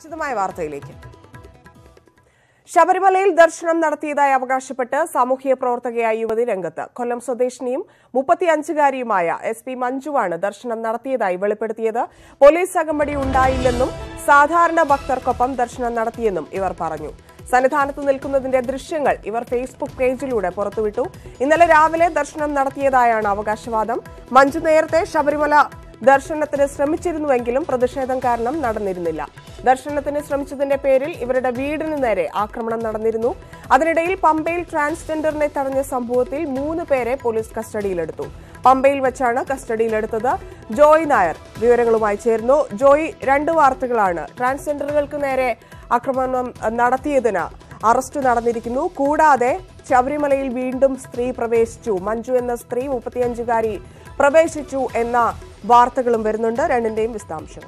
വിശദമായ വാർത്തയിലേക്ക്. ശബരിമലയിൽ ദർശനം നടത്തിയതായി അവകാശപ്പെട്ട് സാമൂഹ്യ പ്രവർത്തകയായ യുവതി രംഗത്ത്. കൊല്ലം സ്വദേശിനിയും 35-കാരിയുമായ SP മഞ്ജുവാണ് ദർശനം നടത്തിയതായി വെളിപ്പെടുത്തിയത്. പോലീസ് അകമ്പടി ഉണ്ടായില്ലെന്നും സാധാരണ ഭക്തർക്കൊപ്പം ദർശനം നടത്തിയെന്നും ഇവർ പറഞ്ഞു. സന്നിധാനത്ത് നിൽക്കുന്നതിന്റെ ദൃശ്യങ്ങൾ ഇവർ ഫേസ്ബുക്ക് പേജിലൂടെ പുറത്തുവിട്ടു. ഇന്നലെ രാവിലെ ദർശനം നടത്തിയതായാണ് അവകാശവാദം. മഞ്ജു നേരത്തെ ശബരിമല ദർശനത്തിന് ശ്രമിച്ചിരുന്നുവെങ്കിലും പ്രതിഷേധം കാരണം നടന്നിരുന്നില്ല. ദർശനത്തിന് ശ്രമിച്ചതിന്റെ പേരിൽ ഇവരുടെ വീടിന് നേരെ ആക്രമണം നടന്നിരുന്നു. അതിനിടയിൽ പമ്പയിൽ ട്രാൻസ്ജെൻഡറിനെ തടഞ്ഞ സംഭവത്തിൽ 3 പേരെ പോലീസ് കസ്റ്റഡിയിലെടുത്തു. പമ്പയിൽ വെച്ചാണ് കസ്റ്റഡിയിലെടുത്തത്. ജോയ് നായർ വിവരങ്ങളുമായി ചേർന്നു. ജോയ്, 2 വാർത്തകളാണ്. ട്രാൻസ്ജെൻഡറുകൾക്ക് നേരെ ആക്രമണം നടത്തിയതിന് അറസ്റ്റ് നടന്നിരിക്കുന്നു. കൂടാതെ ശബരിമലയിൽ വീണ്ടും സ്ത്രീ പ്രവേശിച്ചു. മഞ്ജു എന്ന സ്ത്രീ 35-കാരി പ്രവേശിച്ചു എന്ന വാർത്തകളും വരുന്നുണ്ട്. രണ്ടിന്റെയും വിശദാംശങ്ങൾ.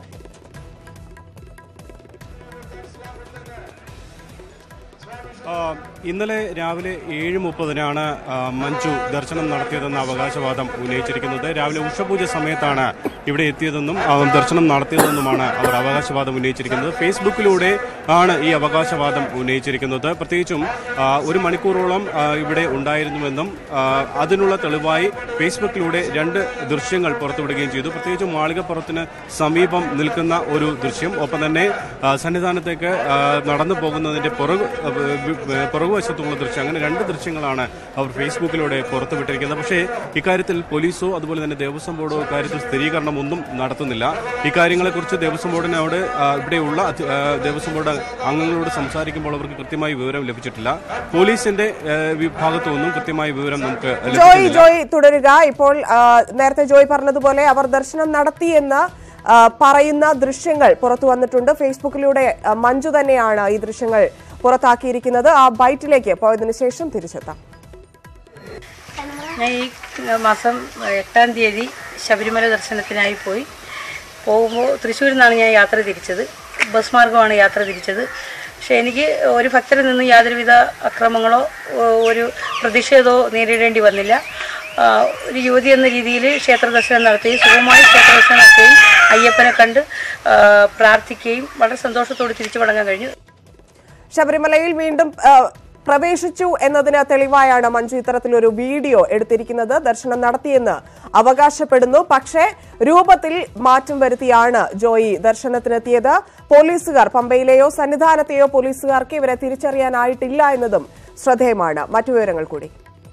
ഇന്നലെ രാവിലെ 7:30-നാണ് മഞ്ജു ദർശനം നടത്തിയതെന്ന അവകാശവാദം ഉന്നയിച്ചിരിക്കുന്നത്. രാവിലെ ഉഷപൂജ സമയത്താണ് ഇവിടെ എത്തിയതെന്നും ദർശനം നടത്തിയതെന്നുമാണ് അവർ അവകാശവാദം ഉന്നയിച്ചിരിക്കുന്നത്. ഫേസ്ബുക്കിലൂടെ ആണ് ഈ അവകാശവാദം ഉന്നയിച്ചിരിക്കുന്നത്. പ്രത്യേകിച്ചും 1 മണിക്കൂറോളം ഇവിടെ ഉണ്ടായിരുന്നുവെന്നും അതിനുള്ള തെളിവായി ഫേസ്ബുക്കിലൂടെ 2 ദൃശ്യങ്ങൾ പുറത്തുവിടുകയും ചെയ്തു. പ്രത്യേകിച്ചും മാളികപ്പുറത്തിന് സമീപം നിൽക്കുന്ന ഒരു ദൃശ്യം, ഒപ്പം തന്നെ സന്നിധാനത്തേക്ക് നടന്നു പോകുന്നതിന്റെ പുറകുവശത്തുള്ള ദൃശ്യം, അങ്ങനെ 2 ദൃശ്യങ്ങളാണ് അവർ ഫേസ്ബുക്കിലൂടെ പുറത്തുവിട്ടിരിക്കുന്നത്. പക്ഷേ ഇക്കാര്യത്തിൽ പോലീസോ അതുപോലെ തന്നെ ദേവസ്വം ബോർഡോ ഇക്കാര്യത്തിൽ സ്ഥിരീകരണം ഒന്നും നടത്തുന്നില്ല. ഇക്കാര്യങ്ങളെക്കുറിച്ച് ദേവസ്വം ബോർഡിനോട് ഇവിടെയുള്ള ദേവസ്വം ബോർഡ് അംഗങ്ങളോട് സംസാരിക്കുമ്പോൾ അവർക്ക് കൃത്യമായി വിവരം ലഭിച്ചിട്ടില്ല. പോലീസിന്റെ വിഭാഗത്തു നിന്നും കൃത്യമായ വിവരം നമുക്ക് ജോയ് തുടരുക. ഇപ്പോൾ നേരത്തെ ജോയ് പറഞ്ഞതുപോലെ അവർ ദർശനം നടത്തിയെന്ന് പറയുന്ന ദൃശ്യങ്ങൾ പുറത്തു വന്നിട്ടുണ്ട്. ഫേസ്ബുക്കിലൂടെ മഞ്ജു തന്നെയാണ് ഈ ദൃശ്യങ്ങൾ പുറത്താക്കിയിരിക്കുന്നത്. ആ ബൈറ്റിലേക്ക് പോയതിനു ശേഷം തിരിച്ചെത്താം. ഞാൻ ഈ മാസം 8-ാം തീയതി ശബരിമല ദർശനത്തിനായി പോകുമ്പോൾ തൃശ്ശൂരിൽ നിന്നാണ് ഞാൻ യാത്ര തിരിച്ചത്. ബസ് മാർഗമാണ് യാത്ര തിരിച്ചത്. പക്ഷേ എനിക്ക് ഒരു ഭക്തരിൽ നിന്ന് യാതൊരുവിധ അക്രമങ്ങളോ ഒരു പ്രതിഷേധമോ നേരിടേണ്ടി വന്നില്ല. ഒരു യുവതി എന്ന രീതിയിൽ ക്ഷേത്ര ദർശനം നടത്തുകയും സുഖമായി ക്ഷേത്ര ദർശനം നടത്തുകയും അയ്യപ്പനെ കണ്ട് പ്രാർത്ഥിക്കുകയും വളരെ സന്തോഷത്തോടെ തിരിച്ചു മടങ്ങാൻ കഴിഞ്ഞു. ശബരിമലയിൽ വീണ്ടും പ്രവേശിച്ചു എന്നതിന് തെളിവായാണ് മഞ്ജു ഇത്തരത്തിലൊരു വീഡിയോ എടുത്തിരിക്കുന്നത്. ദർശനം നടത്തിയെന്ന് അവകാശപ്പെടുന്നു. പക്ഷേ രൂപത്തിൽ മാറ്റം വരുത്തിയാണ് ജോയി ദർശനത്തിനെത്തിയത്. പോലീസുകാർ, പമ്പയിലെയോ സന്നിധാനത്തെയോ പോലീസുകാർക്ക് ഇവരെ തിരിച്ചറിയാനായിട്ടില്ല എന്നതും ശ്രദ്ധേയമാണ്. മറ്റു വിവരങ്ങൾ കൂടി.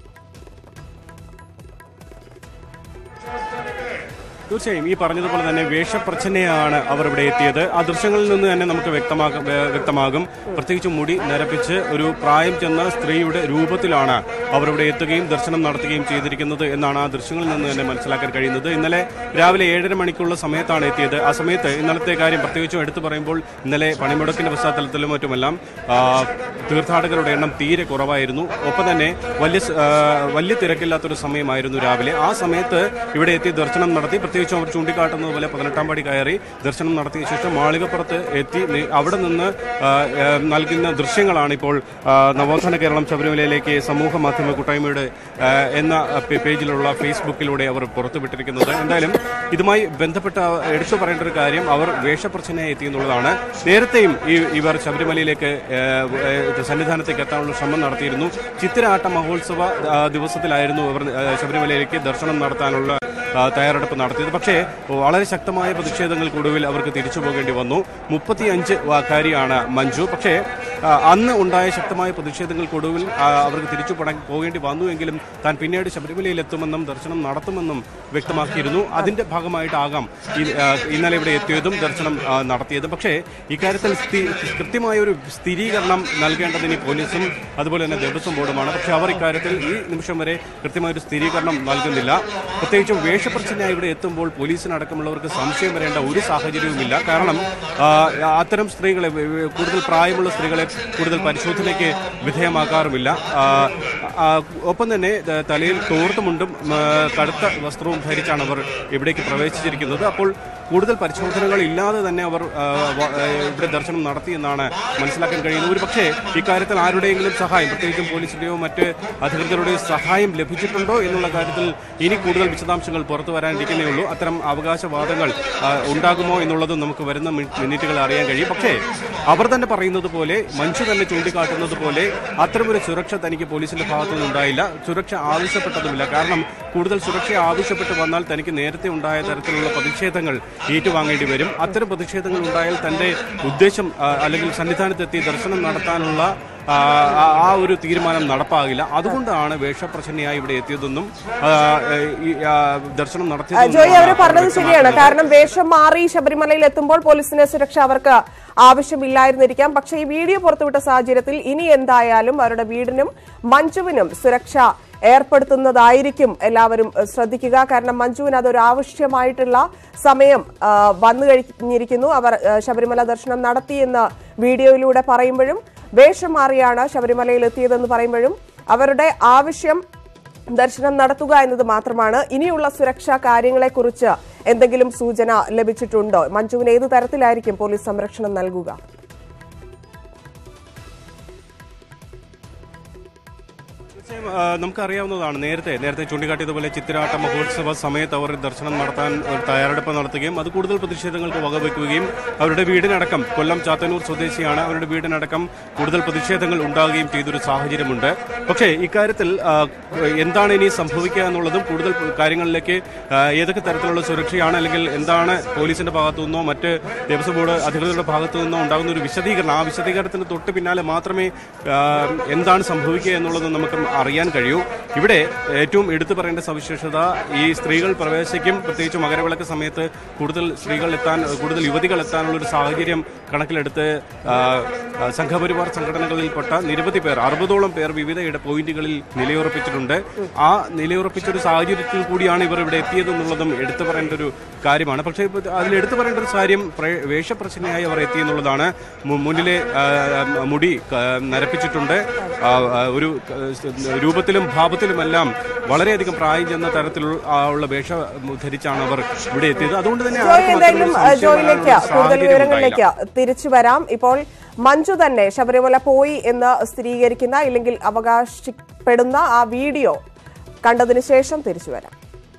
തീർച്ചയായും ഈ പറഞ്ഞതുപോലെ തന്നെ വേഷപ്രച്ഛന്നയാണ് അവർ ഇവിടെ എത്തിയത്. ആ ദൃശ്യങ്ങളിൽ നിന്ന് തന്നെ നമുക്ക് വ്യക്തമാകും. പ്രത്യേകിച്ച് മുടി നരപ്പിച്ച് ഒരു പ്രായം ചെന്ന സ്ത്രീയുടെ രൂപത്തിലാണ് അവർ ഇവിടെ എത്തുകയും ദർശനം നടത്തുകയും ചെയ്തിരിക്കുന്നത് എന്നാണ് ആ ദൃശ്യങ്ങളിൽ നിന്ന് തന്നെ മനസ്സിലാക്കാൻ കഴിയുന്നത്. ഇന്നലെ രാവിലെ 7:30 മണിക്കുള്ള സമയത്താണ് എത്തിയത്. ആ സമയത്ത് ഇന്നലത്തെ കാര്യം പ്രത്യേകിച്ചും എടുത്തു പറയുമ്പോൾ ഇന്നലെ പണിമുടക്കിന്റെ പശ്ചാത്തലത്തിലും മറ്റുമെല്ലാം തീർത്ഥാടകരുടെ എണ്ണം തീരെ കുറവായിരുന്നു. ഒപ്പം തന്നെ വലിയ തിരക്കില്ലാത്തൊരു സമയമായിരുന്നു രാവിലെ. ആ സമയത്ത് ഇവിടെ എത്തി ദർശനം നടത്തി. പ്രത്യേകിച്ചും അവർ ചൂണ്ടിക്കാട്ടുന്നത് പോലെ 18-ാം പടി കയറി ദർശനം നടത്തിയ ശേഷം മാളികപ്പുറത്ത് എത്തി അവിടെ നിന്ന് നൽകുന്ന ദൃശ്യങ്ങളാണ് ഇപ്പോൾ നവോത്ഥാന കേരളം ശബരിമലയിലേക്ക് സമൂഹ മാധ്യമ കൂട്ടായ്മയുടെ എന്ന പേജിലുള്ള ഫേസ്ബുക്കിലൂടെ അവർ പുറത്തുവിട്ടിരിക്കുന്നത്. എന്തായാലും ഇതുമായി ബന്ധപ്പെട്ട എടുത്തു പറയേണ്ട ഒരു കാര്യം, അവർ വേഷപ്രച്ഛന്നയായി എത്തി എന്നുള്ളതാണ്. നേരത്തെയും ഇവർ ശബരിമലയിലേക്ക് സന്നിധാനത്തേക്ക് എത്താനുള്ള ശ്രമം നടത്തിയിരുന്നു. ചിത്തിരാട്ട മഹോത്സവ ദിവസത്തിലായിരുന്നു ഇവർ ശബരിമലയിലേക്ക് ദർശനം നടത്താനുള്ള തയ്യാറെടുപ്പ് നടത്തിയത്. പക്ഷേ വളരെ ശക്തമായ പ്രതിഷേധങ്ങൾക്കൊടുവിൽ അവർക്ക് തിരിച്ചു പോകേണ്ടി വന്നു. 35-കാരിയാണ് മഞ്ജു. പക്ഷേ അന്ന് ഉണ്ടായ ശക്തമായ പ്രതിഷേധങ്ങൾക്കൊടുവിൽ അവർക്ക് തിരിച്ചു പോകേണ്ടി വന്നുവെങ്കിലും താൻ പിന്നീട് ശബരിമലയിൽ എത്തുമെന്നും ദർശനം നടത്തുമെന്നും വ്യക്തമാക്കിയിരുന്നു. അതിന്റെ ഭാഗമായിട്ടാകാം ഇന്നലെ ഇവിടെ എത്തിയതും ദർശനം നടത്തിയതും. പക്ഷേ ഇക്കാര്യത്തിൽ കൃത്യമായ ഒരു സ്ഥിരീകരണം നൽകേണ്ടതിന് പോലീസും അതുപോലെ തന്നെ ദേവസ്വം ബോർഡുമാണ്. പക്ഷേ അവർ ഇക്കാര്യത്തിൽ ഈ നിമിഷം വരെ കൃത്യമായൊരു സ്ഥിരീകരണം നൽകുന്നില്ല. പ്രത്യേകിച്ചും വേഷപ്രച്ഛന്നയായി ഇവിടെ എത്തുമ്പോൾ പോലീസിനടക്കമുള്ളവർക്ക് സംശയം വരേണ്ട ഒരു സാഹചര്യവുമില്ല. കാരണം അത്തരം സ്ത്രീകളെ, കൂടുതൽ പ്രായമുള്ള സ്ത്രീകളെ കൂടുതൽ പരിശോധനയ്ക്ക് വിധേയമാക്കാറുമില്ല. ഒപ്പം തന്നെ തലയിൽ തോർത്തുമുണ്ടും കടുത്ത വസ്ത്രവും ധരിച്ചാണ് അവർ ഇവിടേക്ക് പ്രവേശിച്ചിരിക്കുന്നത്. അപ്പോൾ കൂടുതൽ പരിശോധനകൾ ഇല്ലാതെ തന്നെ അവർ ഇവിടെ ദർശനം നടത്തിയെന്നാണ് മനസ്സിലാക്കാൻ കഴിയുന്നത്. ഒരു പക്ഷേ ഇക്കാര്യത്തിൽ ആരുടെയെങ്കിലും സഹായം, പ്രത്യേകിച്ചും പോലീസിന്റെയോ മറ്റ് അധികൃതരുടെയോ സഹായം ലഭിച്ചിട്ടുണ്ടോ എന്നുള്ള കാര്യത്തിൽ ഇനി കൂടുതൽ വിശദാംശങ്ങൾ പുറത്തു വരാനിരിക്കുന്നേ ഉള്ളൂ. അത്തരം അവകാശവാദങ്ങൾ ഉണ്ടാകുമോ എന്നുള്ളതും നമുക്ക് വരുന്ന മിനിറ്റുകൾ അറിയാൻ കഴിയും. പക്ഷേ അവർ തന്നെ പറയുന്നത് പോലെ, മഞ്ജു തന്നെ ചൂണ്ടിക്കാട്ടുന്നത് പോലെ അത്തരമൊരു സുരക്ഷ തനിക്ക് പോലീസിന്റെ ഭാഗത്തുനിന്ന് ഉണ്ടായില്ല. സുരക്ഷ ആവശ്യപ്പെട്ടതുമില്ല. കാരണം കൂടുതൽ സുരക്ഷ ആവശ്യപ്പെട്ട് വന്നാൽ തനിക്ക് നേരത്തെ ഉണ്ടായ തരത്തിലുള്ള പ്രതിഷേധങ്ങൾ ഏറ്റുവാങ്ങേണ്ടി വരും. അത്തരം പ്രതിഷേധങ്ങൾ ഉണ്ടായാൽ തന്റെ ഉദ്ദേശം അല്ലെങ്കിൽ സന്നിധാനത്തെത്തി ദർശനം നടത്താനുള്ള ആ ഒരു തീരുമാനം നടപ്പാകില്ല. അതുകൊണ്ടാണ് വേഷപ്രച്ഛന്നയായി ഇവിടെ എത്തിയതെന്നും ദർശനം നടത്തിയത്. ജോയി അവർ പറഞ്ഞത് ശരിയാണ്. കാരണം വേഷം മാറി ശബരിമലയിൽ എത്തുമ്പോൾ പോലീസിന്റെ സുരക്ഷ അവർക്ക് ആവശ്യമില്ലായിരുന്നിരിക്കാം. പക്ഷേ ഈ വീഡിയോ പുറത്തുവിട്ട സാഹചര്യത്തിൽ ഇനി എന്തായാലും അവരുടെ വീടിനും മഞ്ജുവിനും സുരക്ഷ ഏർപ്പെടുത്തുന്നതായിരിക്കും എല്ലാവരും ശ്രദ്ധിക്കുക. കാരണം മഞ്ജുവിന് അതൊരു ആവശ്യമായിട്ടുള്ള സമയം വന്നു കഴിഞ്ഞിരിക്കുന്നു. അവർ ശബരിമല ദർശനം നടത്തിയെന്ന് വീഡിയോയിലൂടെ പറയുമ്പോഴും വേഷം മാറിയാണ് ശബരിമലയിൽ എത്തിയതെന്ന് പറയുമ്പോഴും അവരുടെ ആവശ്യം ദർശനം നടത്തുക എന്നത് മാത്രമാണ്. ഇനിയുള്ള സുരക്ഷാ കാര്യങ്ങളെക്കുറിച്ച് എന്തെങ്കിലും സൂചന ലഭിച്ചിട്ടുണ്ടോ? മഞ്ജുവിന് ഏത് തരത്തിലായിരിക്കും പോലീസ് സംരക്ഷണം നൽകുക? നമുക്കറിയാവുന്നതാണ്, നേരത്തെ ചൂണ്ടിക്കാട്ടിയതുപോലെ ചിത്തിരാട്ട മഹോത്സവ സമയത്ത് അവർ ദർശനം നടത്താൻ തയ്യാറെടുപ്പ് നടത്തുകയും അത് കൂടുതൽ പ്രതിഷേധങ്ങൾക്ക് വകവെക്കുകയും അവരുടെ വീടിനടക്കം, കൊല്ലം ചാത്തന്നൂർ സ്വദേശിയാണ്, അവരുടെ വീടിനടക്കം കൂടുതൽ പ്രതിഷേധങ്ങൾ ഉണ്ടാകുകയും ചെയ്തൊരു സാഹചര്യമുണ്ട്. പക്ഷേ ഇക്കാര്യത്തിൽ എന്താണ് ഇനി സംഭവിക്കുക എന്നുള്ളതും കൂടുതൽ കാര്യങ്ങളിലേക്ക് ഏതൊക്കെ തരത്തിലുള്ള സുരക്ഷയാണ് അല്ലെങ്കിൽ എന്താണ് പോലീസിന്റെ ഭാഗത്തു നിന്നോ മറ്റ് ദേവസ്വം ബോർഡ് അധികൃതരുടെ ഭാഗത്തു നിന്നോ ഉണ്ടാകുന്ന ഒരു വിശദീകരണം, ആ വിശദീകരണത്തിന് തൊട്ട് പിന്നാലെ മാത്രമേ എന്താണ് സംഭവിക്കുക എന്നുള്ളത് നമുക്ക് അറിയാൻ കഴിയൂ. ഇവിടെ ഏറ്റവും എടുത്തു പറയേണ്ട സവിശേഷത ഈ സ്ത്രീകൾ പ്രവേശിക്കും, പ്രത്യേകിച്ച് മകരവിളക്ക് സമയത്ത് കൂടുതൽ യുവതികൾ എത്താനുള്ള ഒരു സാഹചര്യം കണക്കിലെടുത്ത് സംഘപരിവാർ സംഘടനകളിൽപ്പെട്ട നിരവധി പേർ, 60ഓളം പേർ വിവിധ പോയിന്റുകളിൽ നിലയുറപ്പിച്ചിട്ടുണ്ട്. ആ നിലയുറപ്പിച്ചൊരു സാഹചര്യത്തിൽ കൂടിയാണ് ഇവർ ഇവിടെ എത്തിയതെന്നുള്ളതും എടുത്തു പറയേണ്ട ഒരു കാര്യമാണ്. പക്ഷേ അതിൽ എടുത്തു പറയേണ്ട ഒരു കാര്യം വേഷപ്രച്ഛന്നയായി അവർ എത്തിയെന്നുള്ളതാണ്. മുന്നിലെ മുടി നരപ്പിച്ചിട്ടുണ്ട്. ഒരു രൂപത്തിലും ഭാവത്തിലുമെല്ലാം വളരെയധികം പ്രായം ചെന്ന തരത്തിലുള്ള വേഷം ധരിച്ചാണ് അവർ ഇവിടെ എത്തിയത്. അതുകൊണ്ട് തന്നെ കൂടുതൽ വിവരങ്ങളിലേക്ക് തിരിച്ചു വരാം. ഇപ്പോൾ മഞ്ജു തന്നെ ശബരിമല പോയി എന്ന് സ്ഥിരീകരിക്കുന്ന ഇല്ലെങ്കിൽ അവകാശപ്പെടുന്ന ആ വീഡിയോ കണ്ടതിന് ശേഷം തിരിച്ചു വരാം.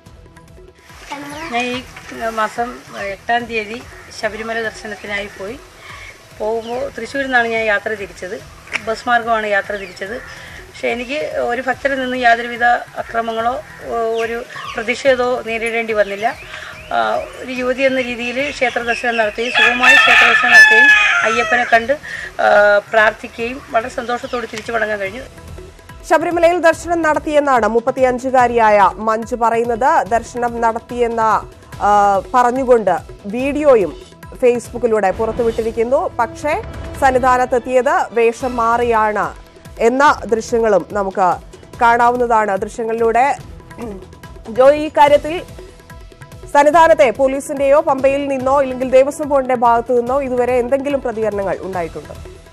ഞാൻ ഈ മാസം 8-ാം തീയതി ശബരിമല ദർശനത്തിനായി പോകുമ്പോൾ തൃശ്ശൂരിൽ നിന്നാണ് ഞാൻ യാത്ര തിരിച്ചത്. ബസ് മാർഗമാണ് യാത്ര തിരിച്ചത്. പക്ഷേ എനിക്ക് ഒരു ഭക്തരിൽ നിന്ന് യാതൊരുവിധ അക്രമങ്ങളോ ഒരു പ്രതിഷേധമോ നേരിടേണ്ടി വന്നില്ല. ഒരു യുവതി എന്ന രീതിയിൽ ക്ഷേത്ര ദർശനം നടത്തുകയും സുഗമമായി ക്ഷേത്ര ദർശനം നടത്തുകയും അയ്യപ്പനെ കണ്ട് പ്രാർത്ഥിക്കുകയും വളരെ സന്തോഷത്തോടെ തിരിച്ചു മടങ്ങാൻ കഴിഞ്ഞു. ശബരിമലയിൽ ദർശനം നടത്തിയെന്നാണ് 35-കാരിയായ മഞ്ജു പറയുന്നത്. ദർശനം നടത്തിയെന്ന പറഞ്ഞുകൊണ്ട് വീഡിയോയും ഫേസ്ബുക്കിലൂടെ പുറത്തുവിട്ടിരിക്കുന്നു. പക്ഷേ സന്നിധാനത്തെത്തിയത് വേഷം മാറിയാണ് എന്ന ദൃശ്യങ്ങളും നമുക്ക് കാണാവുന്നതാണ്. ദൃശ്യങ്ങളിലൂടെ ജോയി, ഈ കാര്യത്തിൽ സന്നിധാനത്തെ പോലീസിന്റെയോ പമ്പയിൽ നിന്നോ ഇല്ലെങ്കിൽ ദേവസ്വം ബോർഡിന്റെ ഭാഗത്തു നിന്നോ ഇതുവരെ എന്തെങ്കിലും പ്രതികരണങ്ങൾ ഉണ്ടായിട്ടുണ്ടോ?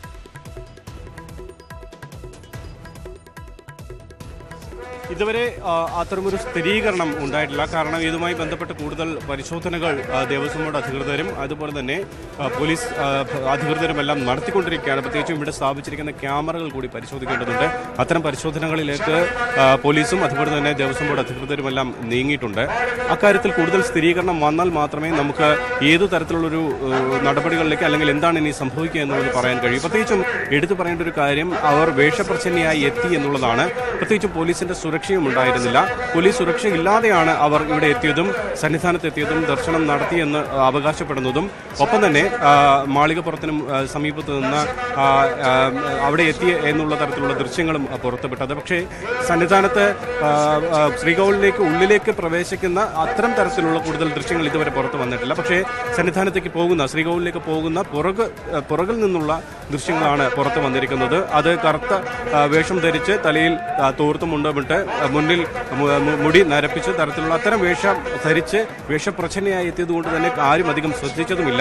ഇതുവരെ അത്തരമൊരു സ്ഥിരീകരണം ഉണ്ടായിട്ടില്ല. കാരണം ഇതുമായി ബന്ധപ്പെട്ട് കൂടുതൽ പരിശോധനകൾ ദേവസ്വം ബോർഡ് അധികൃതരും അതുപോലെ തന്നെ പോലീസ് അധികൃതരുമെല്ലാം നടത്തിക്കൊണ്ടിരിക്കുകയാണ്. പ്രത്യേകിച്ചും ഇവിടെ സ്ഥാപിച്ചിരിക്കുന്ന ക്യാമറകൾ കൂടി പരിശോധിക്കേണ്ടതുണ്ട്. അത്തരം പരിശോധനകളിലേക്ക് പോലീസും അതുപോലെ തന്നെ ദേവസ്വം ബോർഡ് അധികൃതരുമെല്ലാം നീങ്ങിയിട്ടുണ്ട്. അക്കാര്യത്തിൽ കൂടുതൽ സ്ഥിരീകരണം വന്നാൽ മാത്രമേ നമുക്ക് ഏതു തരത്തിലുള്ളൊരു നടപടികളിലേക്ക് അല്ലെങ്കിൽ എന്താണ് ഇനി സംഭവിക്കുക എന്നുള്ളത് പറയാൻ കഴിയും. പ്രത്യേകിച്ചും എടുത്തു പറയേണ്ട ഒരു കാര്യം, അവർ വേഷപ്രച്ഛന്നയായി എത്തി എന്നുള്ളതാണ്. പ്രത്യേകിച്ചും പോലീസിന്റെ സുരക്ഷയും ഉണ്ടായിരുന്നില്ല. പോലീസ് സുരക്ഷയില്ലാതെയാണ് അവർ ഇവിടെ എത്തിയതും സന്നിധാനത്തെത്തിയതും ദർശനം നടത്തിയെന്ന് അവകാശപ്പെടുന്നതും. ഒപ്പം തന്നെ മാളികപ്പുറത്തിനും സമീപത്ത് നിന്ന് അവിടെ എത്തിയ എന്നുള്ള തരത്തിലുള്ള ദൃശ്യങ്ങളും പുറത്തുവിട്ടത്. പക്ഷേ സന്നിധാനത്ത് ശ്രീകോവിലിലേക്ക് ഉള്ളിലേക്ക് പ്രവേശിക്കുന്ന അത്തരം തരത്തിലുള്ള കൂടുതൽ ദൃശ്യങ്ങൾ ഇതുവരെ പുറത്തു വന്നിട്ടില്ല. പക്ഷേ സന്നിധാനത്തേക്ക് പോകുന്ന, ശ്രീകോവിലിലേക്ക് പോകുന്ന പുറകിൽ നിന്നുള്ള ദൃശ്യങ്ങളാണ് പുറത്തു വന്നിരിക്കുന്നത്. അത് കറുത്ത വേഷം ധരിച്ച് തലയിൽ തോർത്തുമുണ്ടമിട്ട് മുന്നിൽ മുടി നരപ്പിച്ച് തരത്തിലുള്ള അത്തരം വേഷം ധരിച്ച് വേഷപ്രച്ഛന്നയായി എത്തിയതുകൊണ്ട് തന്നെ ആരും അധികം ശ്രദ്ധിച്ചതുമില്ല.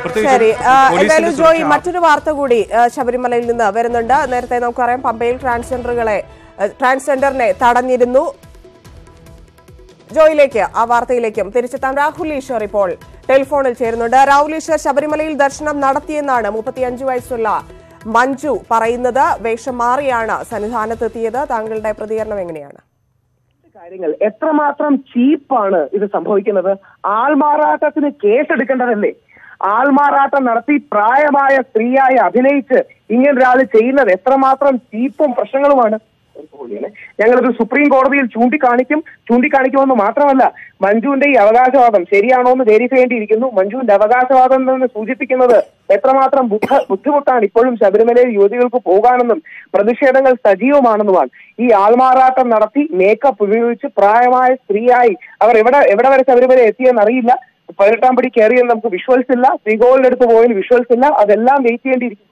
ജോയി, മറ്റൊരു വാർത്ത കൂടി ശബരിമലയിൽ നിന്ന് വരുന്നുണ്ട്. നേരത്തെ നമുക്കറിയാം പമ്പയിൽ ട്രാൻസ്ജെൻഡറിനെ തടഞ്ഞിരുന്നു. ജോയിലേക്ക് ആ വാർത്തയിലേക്കും തിരിച്ചെത്താം. രാഹുൽ ഈശ്വർ ഇപ്പോൾ ടെലിഫോണിൽ ചേരുന്നുണ്ട്. രാഹുൽ ഈശ്വർ, ശബരിമലയിൽ ദർശനം നടത്തിയെന്നാണ് 35 വയസ്സുള്ള മഞ്ജു പറയുന്നത്. വേഷം മാറിയാണ് സന്നിധാനത്തെത്തിയത്. താങ്കളുടെ പ്രതികരണം എങ്ങനെയാണ്? കാര്യങ്ങൾ എത്രമാത്രം ചീപ്പാണ് ഇത് സംഭവിക്കുന്നത്. ആൾമാറാട്ടത്തിന് കേസെടുക്കേണ്ടതല്ലേ? ആൾമാറാട്ടം നടത്തി പ്രായമായ സ്ത്രീയായി അഭിനയിച്ച് ഇങ്ങനൊരാൾ ചെയ്യുന്നത് എത്രമാത്രം ചീപ്പും പ്രശ്നങ്ങളുമാണ്. ഞങ്ങളത് സുപ്രീം കോടതിയിൽ ചൂണ്ടിക്കാണിക്കുമെന്ന് മാത്രമല്ല, മഞ്ജുവിന്റെ ഈ അവകാശവാദം ശരിയാണോ എന്ന് വെരിഫൈ ചെയ്യേണ്ടിയിരിക്കുന്നു. മഞ്ജുവിന്റെ അവകാശവാദം എന്ന് സൂചിപ്പിക്കുന്നത് എത്രമാത്രം ബുദ്ധിമുട്ടാണ് ഇപ്പോഴും ശബരിമലയിൽ യുവതികൾക്ക് പോകാനെന്നും പ്രതിഷേധങ്ങൾ സജീവമാണെന്നുമാണ്. ഈ ആൾമാറാട്ടം നടത്തി മേക്കപ്പ് ഉപയോഗിച്ച് പ്രായമായ സ്ത്രീയായി അവർ എവിടെ വരെ ശബരിമല എത്തിയെന്ന് അറിയില്ല. 18 പടി കയറിയെന്ന് നമുക്ക് വിഷ്വൽസ് ഇല്ല. ശ്രീകോവിലിന്റെ അടുത്ത് പോയതിന് വിഷ്വൽസ് ഇല്ല. അതെല്ലാം വെയിറ്റ് ചെയ്യേണ്ടിയിരിക്കും.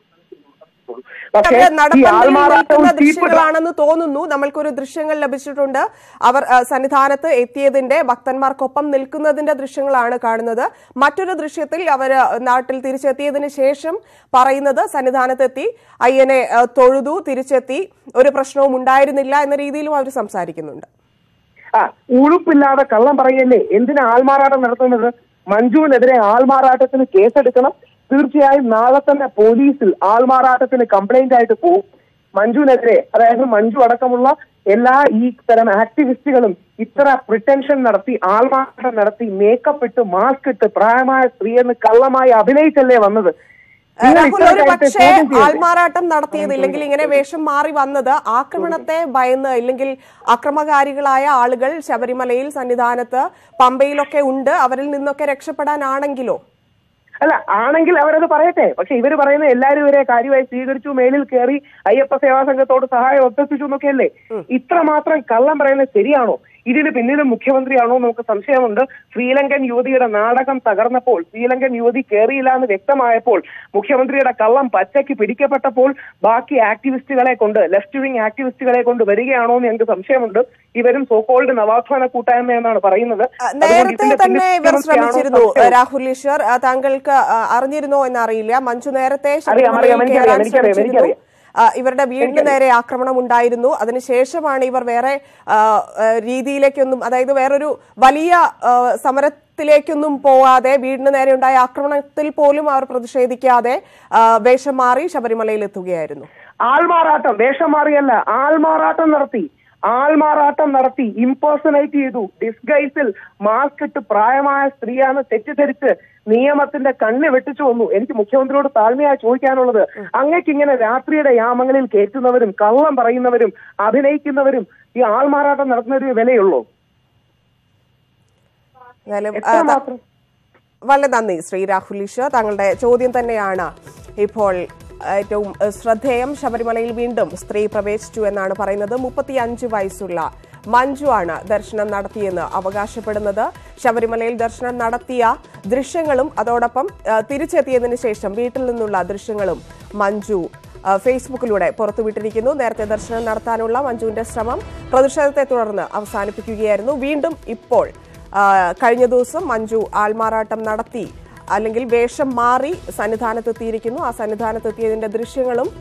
ദൃശ്യങ്ങളാണെന്ന് തോന്നുന്നു. നമ്മൾക്കൊരു ദൃശ്യങ്ങൾ ലഭിച്ചിട്ടുണ്ട്. അവർ സന്നിധാനത്ത് എത്തിയതിന്റെ, ഭക്തന്മാർക്കൊപ്പം നിൽക്കുന്നതിന്റെ ദൃശ്യങ്ങളാണ് കാണുന്നത്. മറ്റൊരു ദൃശ്യത്തിൽ അവർ നാട്ടിൽ തിരിച്ചെത്തിയതിന് ശേഷം പറയുന്നത് സന്നിധാനത്തെത്തി, അയ്യനെ തൊഴുതു, തിരിച്ചെത്തി, ഒരു പ്രശ്നവും ഉണ്ടായിരുന്നില്ല എന്ന രീതിയിലും അവർ സംസാരിക്കുന്നുണ്ട്. ഉളുപ്പില്ലാതെ കള്ളം പറയല്ലേ? എന്തിനാ ആൾമാറാട്ടം നടത്തുന്നത്? മഞ്ജുവിനെതിരെ ആൾമാറാട്ടത്തിന് കേസെടുക്കണം. തീർച്ചയായും നാളെ തന്നെ പോലീസിൽ ആൾമാറാട്ടത്തിന് കംപ്ലൈന്റ് ആയിട്ട് പോകും. മഞ്ജുവിനെതിരെ, അതായത് മഞ്ജു അടക്കമുള്ള എല്ലാ ഈ തരം ആക്ടിവിസ്റ്റുകളും ഇത്ര പ്രിറ്റൻഷൻ നടത്തി, ആൾമാറാട്ടം നടത്തി, മേക്കപ്പ് ഇട്ട്, മാസ്ക് ഇട്ട്, പ്രായമായ സ്ത്രീയെന്ന് കള്ളമായി അഭിനയിച്ചല്ലേ വന്നത്. പക്ഷേ ആൾമാറാട്ടം നടത്തിയതില്ലെങ്കിൽ ഇങ്ങനെ വേഷം മാറി വന്നത് ആക്രമണത്തെ ഭയന്ന്, ഇല്ലെങ്കിൽ അക്രമകാരികളായ ആളുകൾ ശബരിമലയിൽ, സന്നിധാനത്ത്, പമ്പയിലൊക്കെ ഉണ്ട്, അവരിൽ നിന്നൊക്കെ രക്ഷപ്പെടാനാണെങ്കിലോ? അല്ല, ആണെങ്കിൽ അവരത് പറയട്ടെ. പക്ഷെ ഇവര് പറയുന്ന എല്ലാവരും ഇവരെ കാര്യമായി സ്വീകരിച്ചു, മേലിൽ കയറി അയ്യപ്പ സേവാ സംഘത്തോട് സഹായം അഭ്യർത്ഥിച്ചു എന്നൊക്കെയല്ലേ. ഇത്രമാത്രം കള്ളം പറയുന്നത് ശരിയാണോ? ഇതിന് പിന്നിലും മുഖ്യമന്ത്രിയാണോ നമുക്ക് സംശയമുണ്ട്. ശ്രീലങ്കൻ യുവതിയുടെ നാടകം തകർന്നപ്പോൾ, ശ്രീലങ്കൻ യുവതി കയറിയില്ല എന്ന് വ്യക്തമായപ്പോൾ, മുഖ്യമന്ത്രിയുടെ കള്ളം പച്ചയ്ക്ക് പിടിക്കപ്പെട്ടപ്പോൾ ബാക്കി ആക്ടിവിസ്റ്റുകളെ കൊണ്ട്, ലെഫ്റ്റ് വിങ് ആക്ടിവിസ്റ്റുകളെ കൊണ്ട് വരികയാണോ എന്ന് ഞങ്ങൾക്ക് സംശയമുണ്ട്. ഇവരും സോക്കോൾഡ് നവാഖാന കൂട്ടായ്മ എന്നാണ് പറയുന്നത്. നേരത്തെ തന്നെ ഇവർ ശ്രമിച്ചിരുന്നു. രാഹുൽ ഈശ്വർ, താങ്കൾക്ക് അറിഞ്ഞിരുന്നോ എന്നറിയില്ല. മഞ്ജു നേരത്തെ ഇവരുടെ വീടിന് നേരെ ആക്രമണം ഉണ്ടായിരുന്നു. അതിനുശേഷമാണ് ഇവർ വേറെ രീതിയിലേക്കൊന്നും, അതായത് വേറൊരു വലിയ സമരത്തിലേക്കൊന്നും പോവാതെ, വീടിന് നേരെ ഉണ്ടായ ആക്രമണത്തിൽ പോലും അവർ പ്രതിഷേധിക്കാതെ വേഷം മാറി ശബരിമലയിൽ എത്തുകയായിരുന്നു. ആൾമാറാട്ടം, വേഷം മാറിയല്ല, ആൾമാറാട്ടം നടത്തി ഇംപേഴ്സണേറ്റ് ചെയ്തു. ഡിസ്ഗൈസിൽ മാസ്ക് ഇട്ട് പ്രായമായ സ്ത്രീയാണ് തെറ്റിദ്ധരിച്ച് നിയമത്തിന്റെ കണ്ണ് വെട്ടിച്ചു വന്നു. എനിക്ക് മുഖ്യമന്ത്രിയോട് താഴ്മയായി ചോദിക്കാനുള്ളത്, അങ്ങക്ക് ഇങ്ങനെ രാത്രിയുടെ യാമങ്ങളിൽ കയറ്റുന്നവരും, കള്ളം പറയുന്നവരും, അഭിനയിക്കുന്നവരും ഈ ആൾമാറാട്ടം നടത്തുന്നൊരു വിലയുള്ളൂ? വളരെ നന്ദി ശ്രീ രാഹുൽ ഈശ്വർ. താങ്കളുടെ ചോദ്യം തന്നെയാണ് ഇപ്പോൾ ഏറ്റവും ശ്രദ്ധേയം. ശബരിമലയിൽ വീണ്ടും സ്ത്രീ പ്രവേശിച്ചു എന്നാണ് പറയുന്നത്. 35 വയസ്സുള്ള മഞ്ജു ആണ് ദർശനം നടത്തിയെന്ന് അവകാശപ്പെടുന്നത്. ശബരിമലയിൽ ദർശനം നടത്തിയ ദൃശ്യങ്ങളും അതോടൊപ്പം തിരിച്ചെത്തിയതിനു ശേഷം വീട്ടിൽ നിന്നുള്ള ദൃശ്യങ്ങളും മഞ്ജു ഫേസ്ബുക്കിലൂടെ പുറത്തുവിട്ടിരിക്കുന്നു. നേരത്തെ ദർശനം നടത്താനുള്ള മഞ്ജുവിന്റെ ശ്രമം പ്രതിഷേധത്തെ തുടർന്ന് അവസാനിപ്പിക്കുകയായിരുന്നു. വീണ്ടും ഇപ്പോൾ കഴിഞ്ഞ ദിവസം മഞ്ജു ആൾമാറാട്ടം നടത്തി, അല്ലെങ്കിൽ വേഷം മാറി സന്നിധാനത്തെത്തിയിരിക്കുന്നു. ആ സന്നിധാനത്തെത്തിയതിന്റെ ദൃശ്യങ്ങളും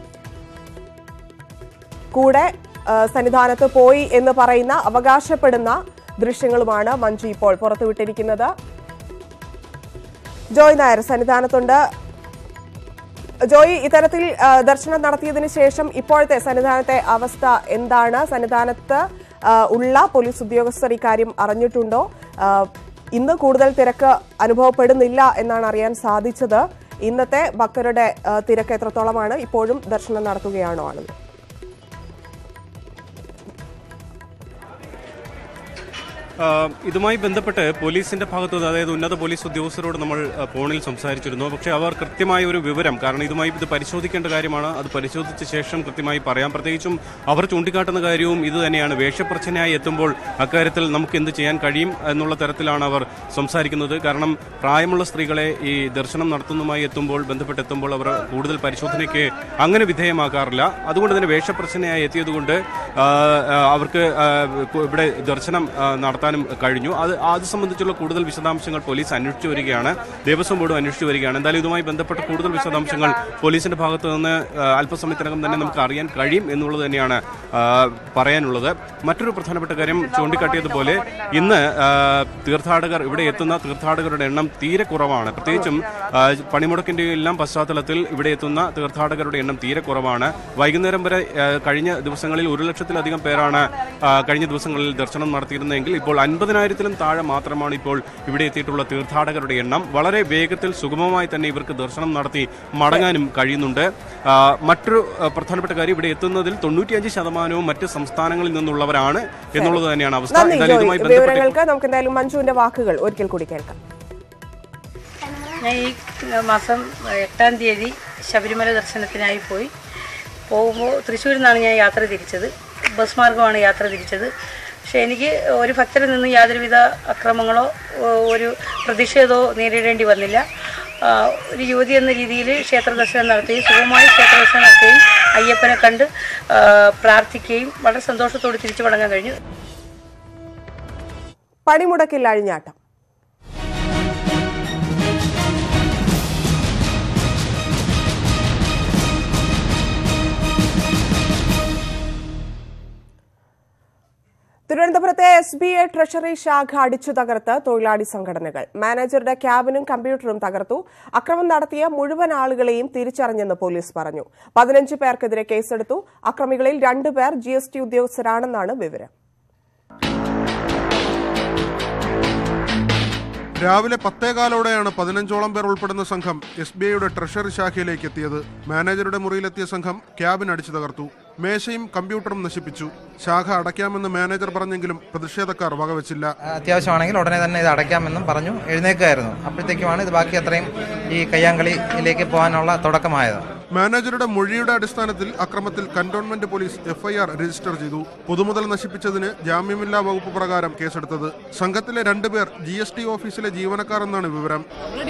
കൂടെ സന്നിധാനത്ത് പോയി എന്ന് പറയുന്ന, അവകാശപ്പെടുന്ന ദൃശ്യങ്ങളുമാണ് മഞ്ജു ഇപ്പോൾ പുറത്തുവിട്ടിരിക്കുന്നത്. ജോയ് നായർ സന്നിധാനത്തുണ്ട്. ജോയ്, ഇത്തരത്തിൽ ദർശനം നടത്തിയതിനു ശേഷം ഇപ്പോഴത്തെ സന്നിധാനത്തെ അവസ്ഥ എന്താണ്? സന്നിധാനത്ത് ഉള്ള പോലീസ് ഉദ്യോഗസ്ഥർ ഇക്കാര്യം അറിഞ്ഞിട്ടുണ്ടോ? ഇന്ന് കൂടുതൽ തിരക്ക് അനുഭവപ്പെടുന്നില്ല എന്നാണ് അറിയാൻ സാധിച്ചത്. ഇന്നത്തെ ഭക്തരുടെ തിരക്ക് എത്രത്തോളമാണ്? ഇപ്പോഴും ദർശനം നടത്തുകയാണോ ആളുകൾ? ഇതുമായി ബന്ധപ്പെട്ട് പോലീസിന്റെ ഭാഗത്ത്, അതായത് ഉന്നത പോലീസ് ഉദ്യോഗസ്ഥരോട് നമ്മൾ ഫോണിൽ സംസാരിച്ചിരുന്നു. പക്ഷേ അവർ കൃത്യമായ ഒരു വിവരം, കാരണം ഇത് പരിശോധിക്കേണ്ട കാര്യമാണ്, അത് പരിശോധിച്ച ശേഷം കൃത്യമായി പറയാം. പ്രത്യേകിച്ചും അവർ ചൂണ്ടിക്കാട്ടുന്ന കാര്യവും ഇത് തന്നെയാണ്. വേഷപ്രച്ഛനയായി എത്തുമ്പോൾ അക്കാര്യത്തിൽ നമുക്ക് എന്ത് ചെയ്യാൻ കഴിയും എന്നുള്ള തരത്തിലാണ് അവർ സംസാരിക്കുന്നത്. കാരണം പ്രായമുള്ള സ്ത്രീകളെ ഈ ദർശനം നടത്തുന്നതുമായി ബന്ധപ്പെട്ടെത്തുമ്പോൾ അവർ കൂടുതൽ പരിശോധനയ്ക്ക് അങ്ങനെ വിധേയമാക്കാറില്ല. അതുകൊണ്ട് തന്നെ വേഷപ്രച്ഛനയായി എത്തിയതുകൊണ്ട് അവർക്ക് ഇവിടെ ദർശനം നടത്താൻ നടത്താനും കഴിഞ്ഞു. അത് സംബന്ധിച്ചുള്ള കൂടുതൽ വിശദാംശങ്ങൾ പോലീസ് അന്വേഷിച്ചു വരികയാണ്, ദേവസ്വം ബോർഡും അന്വേഷിച്ചു വരികയാണ്. എന്തായാലും ഇതുമായി ബന്ധപ്പെട്ട കൂടുതൽ വിശദാംശങ്ങൾ പോലീസിന്റെ ഭാഗത്ത് നിന്ന് അല്പസമയത്തിനകം തന്നെ നമുക്ക് അറിയാൻ കഴിയും എന്നുള്ളത് തന്നെയാണ് പറയാനുള്ളത്. മറ്റൊരു പ്രധാനപ്പെട്ട കാര്യം ചൂണ്ടിക്കാട്ടിയതുപോലെ ഇന്ന് ഇവിടെ എത്തുന്ന തീർത്ഥാടകരുടെ എണ്ണം തീരെ കുറവാണ്. പ്രത്യേകിച്ചും പണിമുടക്കിന്റെ എല്ലാം പശ്ചാത്തലത്തിൽ ഇവിടെ എത്തുന്ന തീർത്ഥാടകരുടെ എണ്ണം തീരെ കുറവാണ്. വൈകുന്നേരം വരെ കഴിഞ്ഞ ദിവസങ്ങളിൽ 1,00,000-ലധികം പേരാണ് കഴിഞ്ഞ ദിവസങ്ങളിൽ ദർശനം നടത്തിയിരുന്നതെങ്കിൽ ഇപ്പോൾ 50,000-ലും താഴെ മാത്രമാണ് ഇപ്പോൾ ഇവിടെ എത്തിയിട്ടുള്ള തീർത്ഥാടകരുടെ എണ്ണം. വളരെ വേഗത്തിൽ സുഗമമായി തന്നെ ഇവർക്ക് ദർശനം നടത്തി മടങ്ങാനും കഴിയുന്നുണ്ട്. മറ്റൊരു പ്രധാനപ്പെട്ട കാര്യം, ഇവിടെ എത്തുന്നതിൽ 95% മറ്റ് സംസ്ഥാനങ്ങളിൽ നിന്നുള്ളവരാണ് എന്നുള്ളത് തന്നെയാണ് അവസ്ഥ. വിവരങ്ങൾക്ക് നമുക്ക് എന്തായാലും മഞ്ജുവിന്റെ വാക്കുകൾ ഒരിക്കൽ കൂടി കേൾക്കാം. ഞാൻ ഈ മാസം 8-ാം തീയതി ശബരിമല ദർശനത്തിനായി പോകുമ്പോൾ തൃശ്ശൂരിൽ നിന്നാണ് ഞാൻ യാത്ര തിരിച്ചത്. ബസ് മാർഗമാണ് യാത്ര തിരിച്ചത്. പക്ഷേ എനിക്ക് ഒരു ഭക്തരിൽ നിന്ന് യാതൊരുവിധ അക്രമങ്ങളോ ഒരു പ്രതിഷേധമോ നേരിടേണ്ടി വന്നില്ല. ഒരു യുവതി എന്ന രീതിയിൽ ക്ഷേത്ര ദർശനം നടത്തുകയും സുഗമമായി ക്ഷേത്ര ദർശനം നടത്തുകയും അയ്യപ്പനെ കണ്ട് പ്രാർത്ഥിക്കുകയും വളരെ സന്തോഷത്തോടെ തിരിച്ചു മടങ്ങാൻ കഴിഞ്ഞു. പണിമുടക്കിൽ അഴിഞ്ഞാട്ടം. തിരുവനന്തപുരത്തെ SBI ട്രഷറി ശാഖ അടിച്ചു തകർത്ത് തൊഴിലാളി സംഘടനകൾ. മാനേജറുടെ ക്യാബിനും കമ്പ്യൂട്ടറും തകർത്തു. അക്രമം നടത്തിയ മുഴുവൻ ആളുകളെയും തിരിച്ചറിഞ്ഞെന്ന് പോലീസ് പറഞ്ഞു. 15 പേർക്കെതിരെ കേസെടുത്തു. അക്രമികളിൽ 2 പേർ GST ഉദ്യോഗസ്ഥരാണെന്നാണ് വിവരം. രാവിലെ 10:15ഓടെയാണ് 15ഓളം പേർ ഉൾപ്പെടുന്ന സംഘം SBIയുടെ ട്രഷറി ശാഖയിലേക്ക് എത്തിയത്. മാനേജറുടെ മുറിയിലെത്തിയ സംഘം ക്യാബിൻ അടിച്ചു തകർത്തു. മേശയും കമ്പ്യൂട്ടറും നശിപ്പിച്ചു. ശാഖ അടയ്ക്കാമെന്ന് മാനേജർ പറഞ്ഞെങ്കിലും പ്രതിഷേധക്കാർ വകവെച്ചില്ല. അത്യാവശ്യമാണെങ്കിൽ ഉടനെ തന്നെ ഇത് അടയ്ക്കാമെന്നും പറഞ്ഞു എഴുന്നേൽക്കുകയായിരുന്നു. അപ്പോഴത്തേക്കുമാണ് ഇത് ബാക്കി അത്രയും ഈ കയ്യാങ്കളിയിലേക്ക് പോകാനുള്ള തുടക്കമായത്. മാനേജറുടെ മൊഴിയുടെ അടിസ്ഥാനത്തിൽ അക്രമത്തിൽ കന്റോൺമെന്റ് പോലീസ് FIR രജിസ്റ്റർ ചെയ്തു. പൊതുമുതൽ നശിപ്പിച്ചതിന് ജാമ്യമില്ലാ വകുപ്പ് പ്രകാരം കേസെടുത്തത്. സംഘത്തിലെ 2 പേർ GST ഓഫീസിലെ ജീവനക്കാർ എന്നാണ് വിവരം.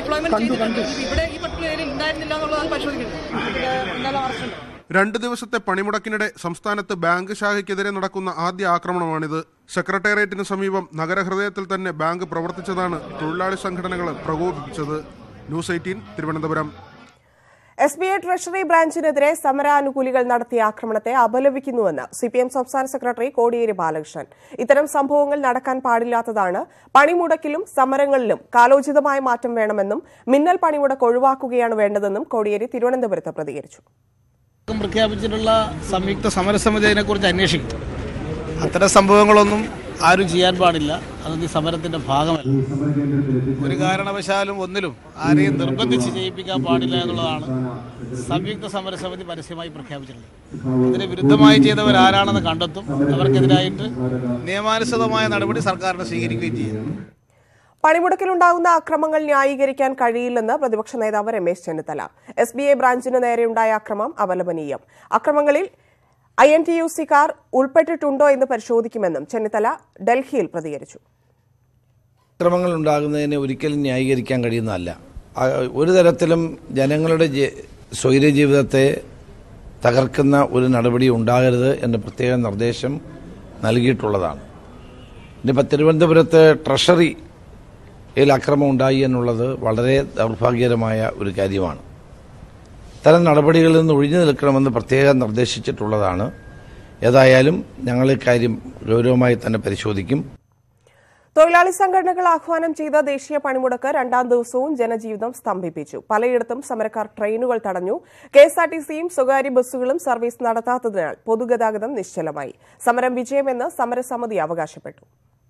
2 ദിവസത്തെ പണിമുടക്കിനിടെ സംസ്ഥാനത്ത് ബാങ്ക് ശാഖയ്ക്കെതിരെ നടക്കുന്ന ആദ്യ ആക്രമണമാണിത്. സെക്രട്ടേറിയറ്റിന് സമീപം നഗരഹൃദയത്തിൽ തന്നെ ബാങ്ക് പ്രവർത്തിച്ചതാണ് തൊഴിലാളി സംഘടനകളെ പ്രകോപിപ്പിച്ചത്. ന്യൂസ് 18 തിരുവനന്തപുരം. SBI ട്രഷറി ബ്രാഞ്ചിനെതിരെ സമരാനുകൂലികൾ നടത്തിയ ആക്രമണത്തെ അപലപിക്കുന്നുവെന്ന് CPM സംസ്ഥാന സെക്രട്ടറി കോടിയേരി ബാലകൃഷ്ണൻ. ഇത്തരം സംഭവങ്ങൾ നടക്കാൻ പാടില്ലാത്തതാണ്. പണിമുടക്കിലും സമരങ്ങളിലും കാലോചിതമായ മാറ്റം വേണമെന്നും മിന്നൽ പണിമുടക്ക് ഒഴിവാക്കുകയാണ് വേണ്ടതെന്നും കോടിയേരി തിരുവനന്തപുരത്ത് പ്രതികരിച്ചു. പ്രഖ്യാപിച്ചിട്ടുള്ള സംയുക്ത സമരസമിതി അതിനെക്കുറിച്ച് അന്വേഷിക്കും. അത്തരം സംഭവങ്ങളൊന്നും ആരും ചെയ്യാൻ പാടില്ല. അതൊന്നും ഈ സമരത്തിന്റെ ഭാഗമല്ല. ഒരു കാരണവശാലും ഒന്നിലും ആരെയും നിർബന്ധിച്ച് ചെയ്യിപ്പിക്കാൻ പാടില്ല എന്നുള്ളതാണ് സംയുക്ത സമരസമിതി പരസ്യമായി പ്രഖ്യാപിച്ചിട്ടുള്ളത്. ഇതിന് വിരുദ്ധമായി ചെയ്തവരാരാണെന്ന് കണ്ടെത്തും. അവർക്കെതിരായിട്ട് നിയമാനുസൃതമായ നടപടി സർക്കാരിന് സ്വീകരിക്കുകയും ചെയ്യും. പണിമുടക്കിലുണ്ടാകുന്ന അക്രമങ്ങൾ ന്യായീകരിക്കാൻ കഴിയില്ലെന്ന് പ്രതിപക്ഷ നേതാവ് രമേശ് ചെന്നിത്തല. SBI ബ്രാഞ്ചിന് നേരെയുണ്ടായ അക്രമം അപലപനീയം. അക്രമങ്ങളിൽ INTUC-കാർ ഉൾപ്പെട്ടിട്ടുണ്ടോ എന്ന് പരിശോധിക്കുമെന്നും ചെന്നിത്തല ഡൽഹിയിൽ പ്രതികരിച്ചു. അക്രമങ്ങൾ ഉണ്ടാകുന്നതിനെ ഒരിക്കലും ന്യായീകരിക്കാൻ കഴിയുന്നതല്ല. ഒരു തരത്തിലും ജനങ്ങളുടെ സ്വൈര്യ ജീവിതത്തെ തകർക്കുന്ന ഒരു നടപടി ഉണ്ടാകരുത് എന്ന പ്രത്യേക നിർദ്ദേശം നൽകിയിട്ടുള്ളതാണ്. ഇനിയിപ്പോൾ തിരുവനന്തപുരത്ത് ട്രഷറിയിൽ അക്രമം ഉണ്ടായി എന്നുള്ളത് വളരെ ദൗർഭാഗ്യകരമായ ഒരു കാര്യമാണ്. ഇത്തരം നടപടികളിൽ നിന്ന് ഒഴിഞ്ഞു നിൽക്കണമെന്ന് പ്രത്യേകം നിർദ്ദേശിച്ചിട്ടുള്ളതാണ്. ഏതായാലും ഞങ്ങൾ ഇക്കാര്യം ഗൗരവമായി തന്നെ പരിശോധിക്കും. തൊഴിലാളി സംഘടനകൾ ആഹ്വാനം ചെയ്ത ദേശീയ പണിമുടക്ക് 2ാം ദിവസവും ജനജീവിതം സ്തംഭിപ്പിച്ചു. പലയിടത്തും സമരക്കാർ ട്രെയിനുകൾ തടഞ്ഞു. KSRTCയും സ്വകാര്യ ബസ്സുകളും സർവീസ് നടത്താത്തതിനാൽ പൊതുഗതാഗതം നിശ്ചലമായി. സമരം വിജയമെന്ന് സമരസമിതി അവകാശപ്പെട്ടു.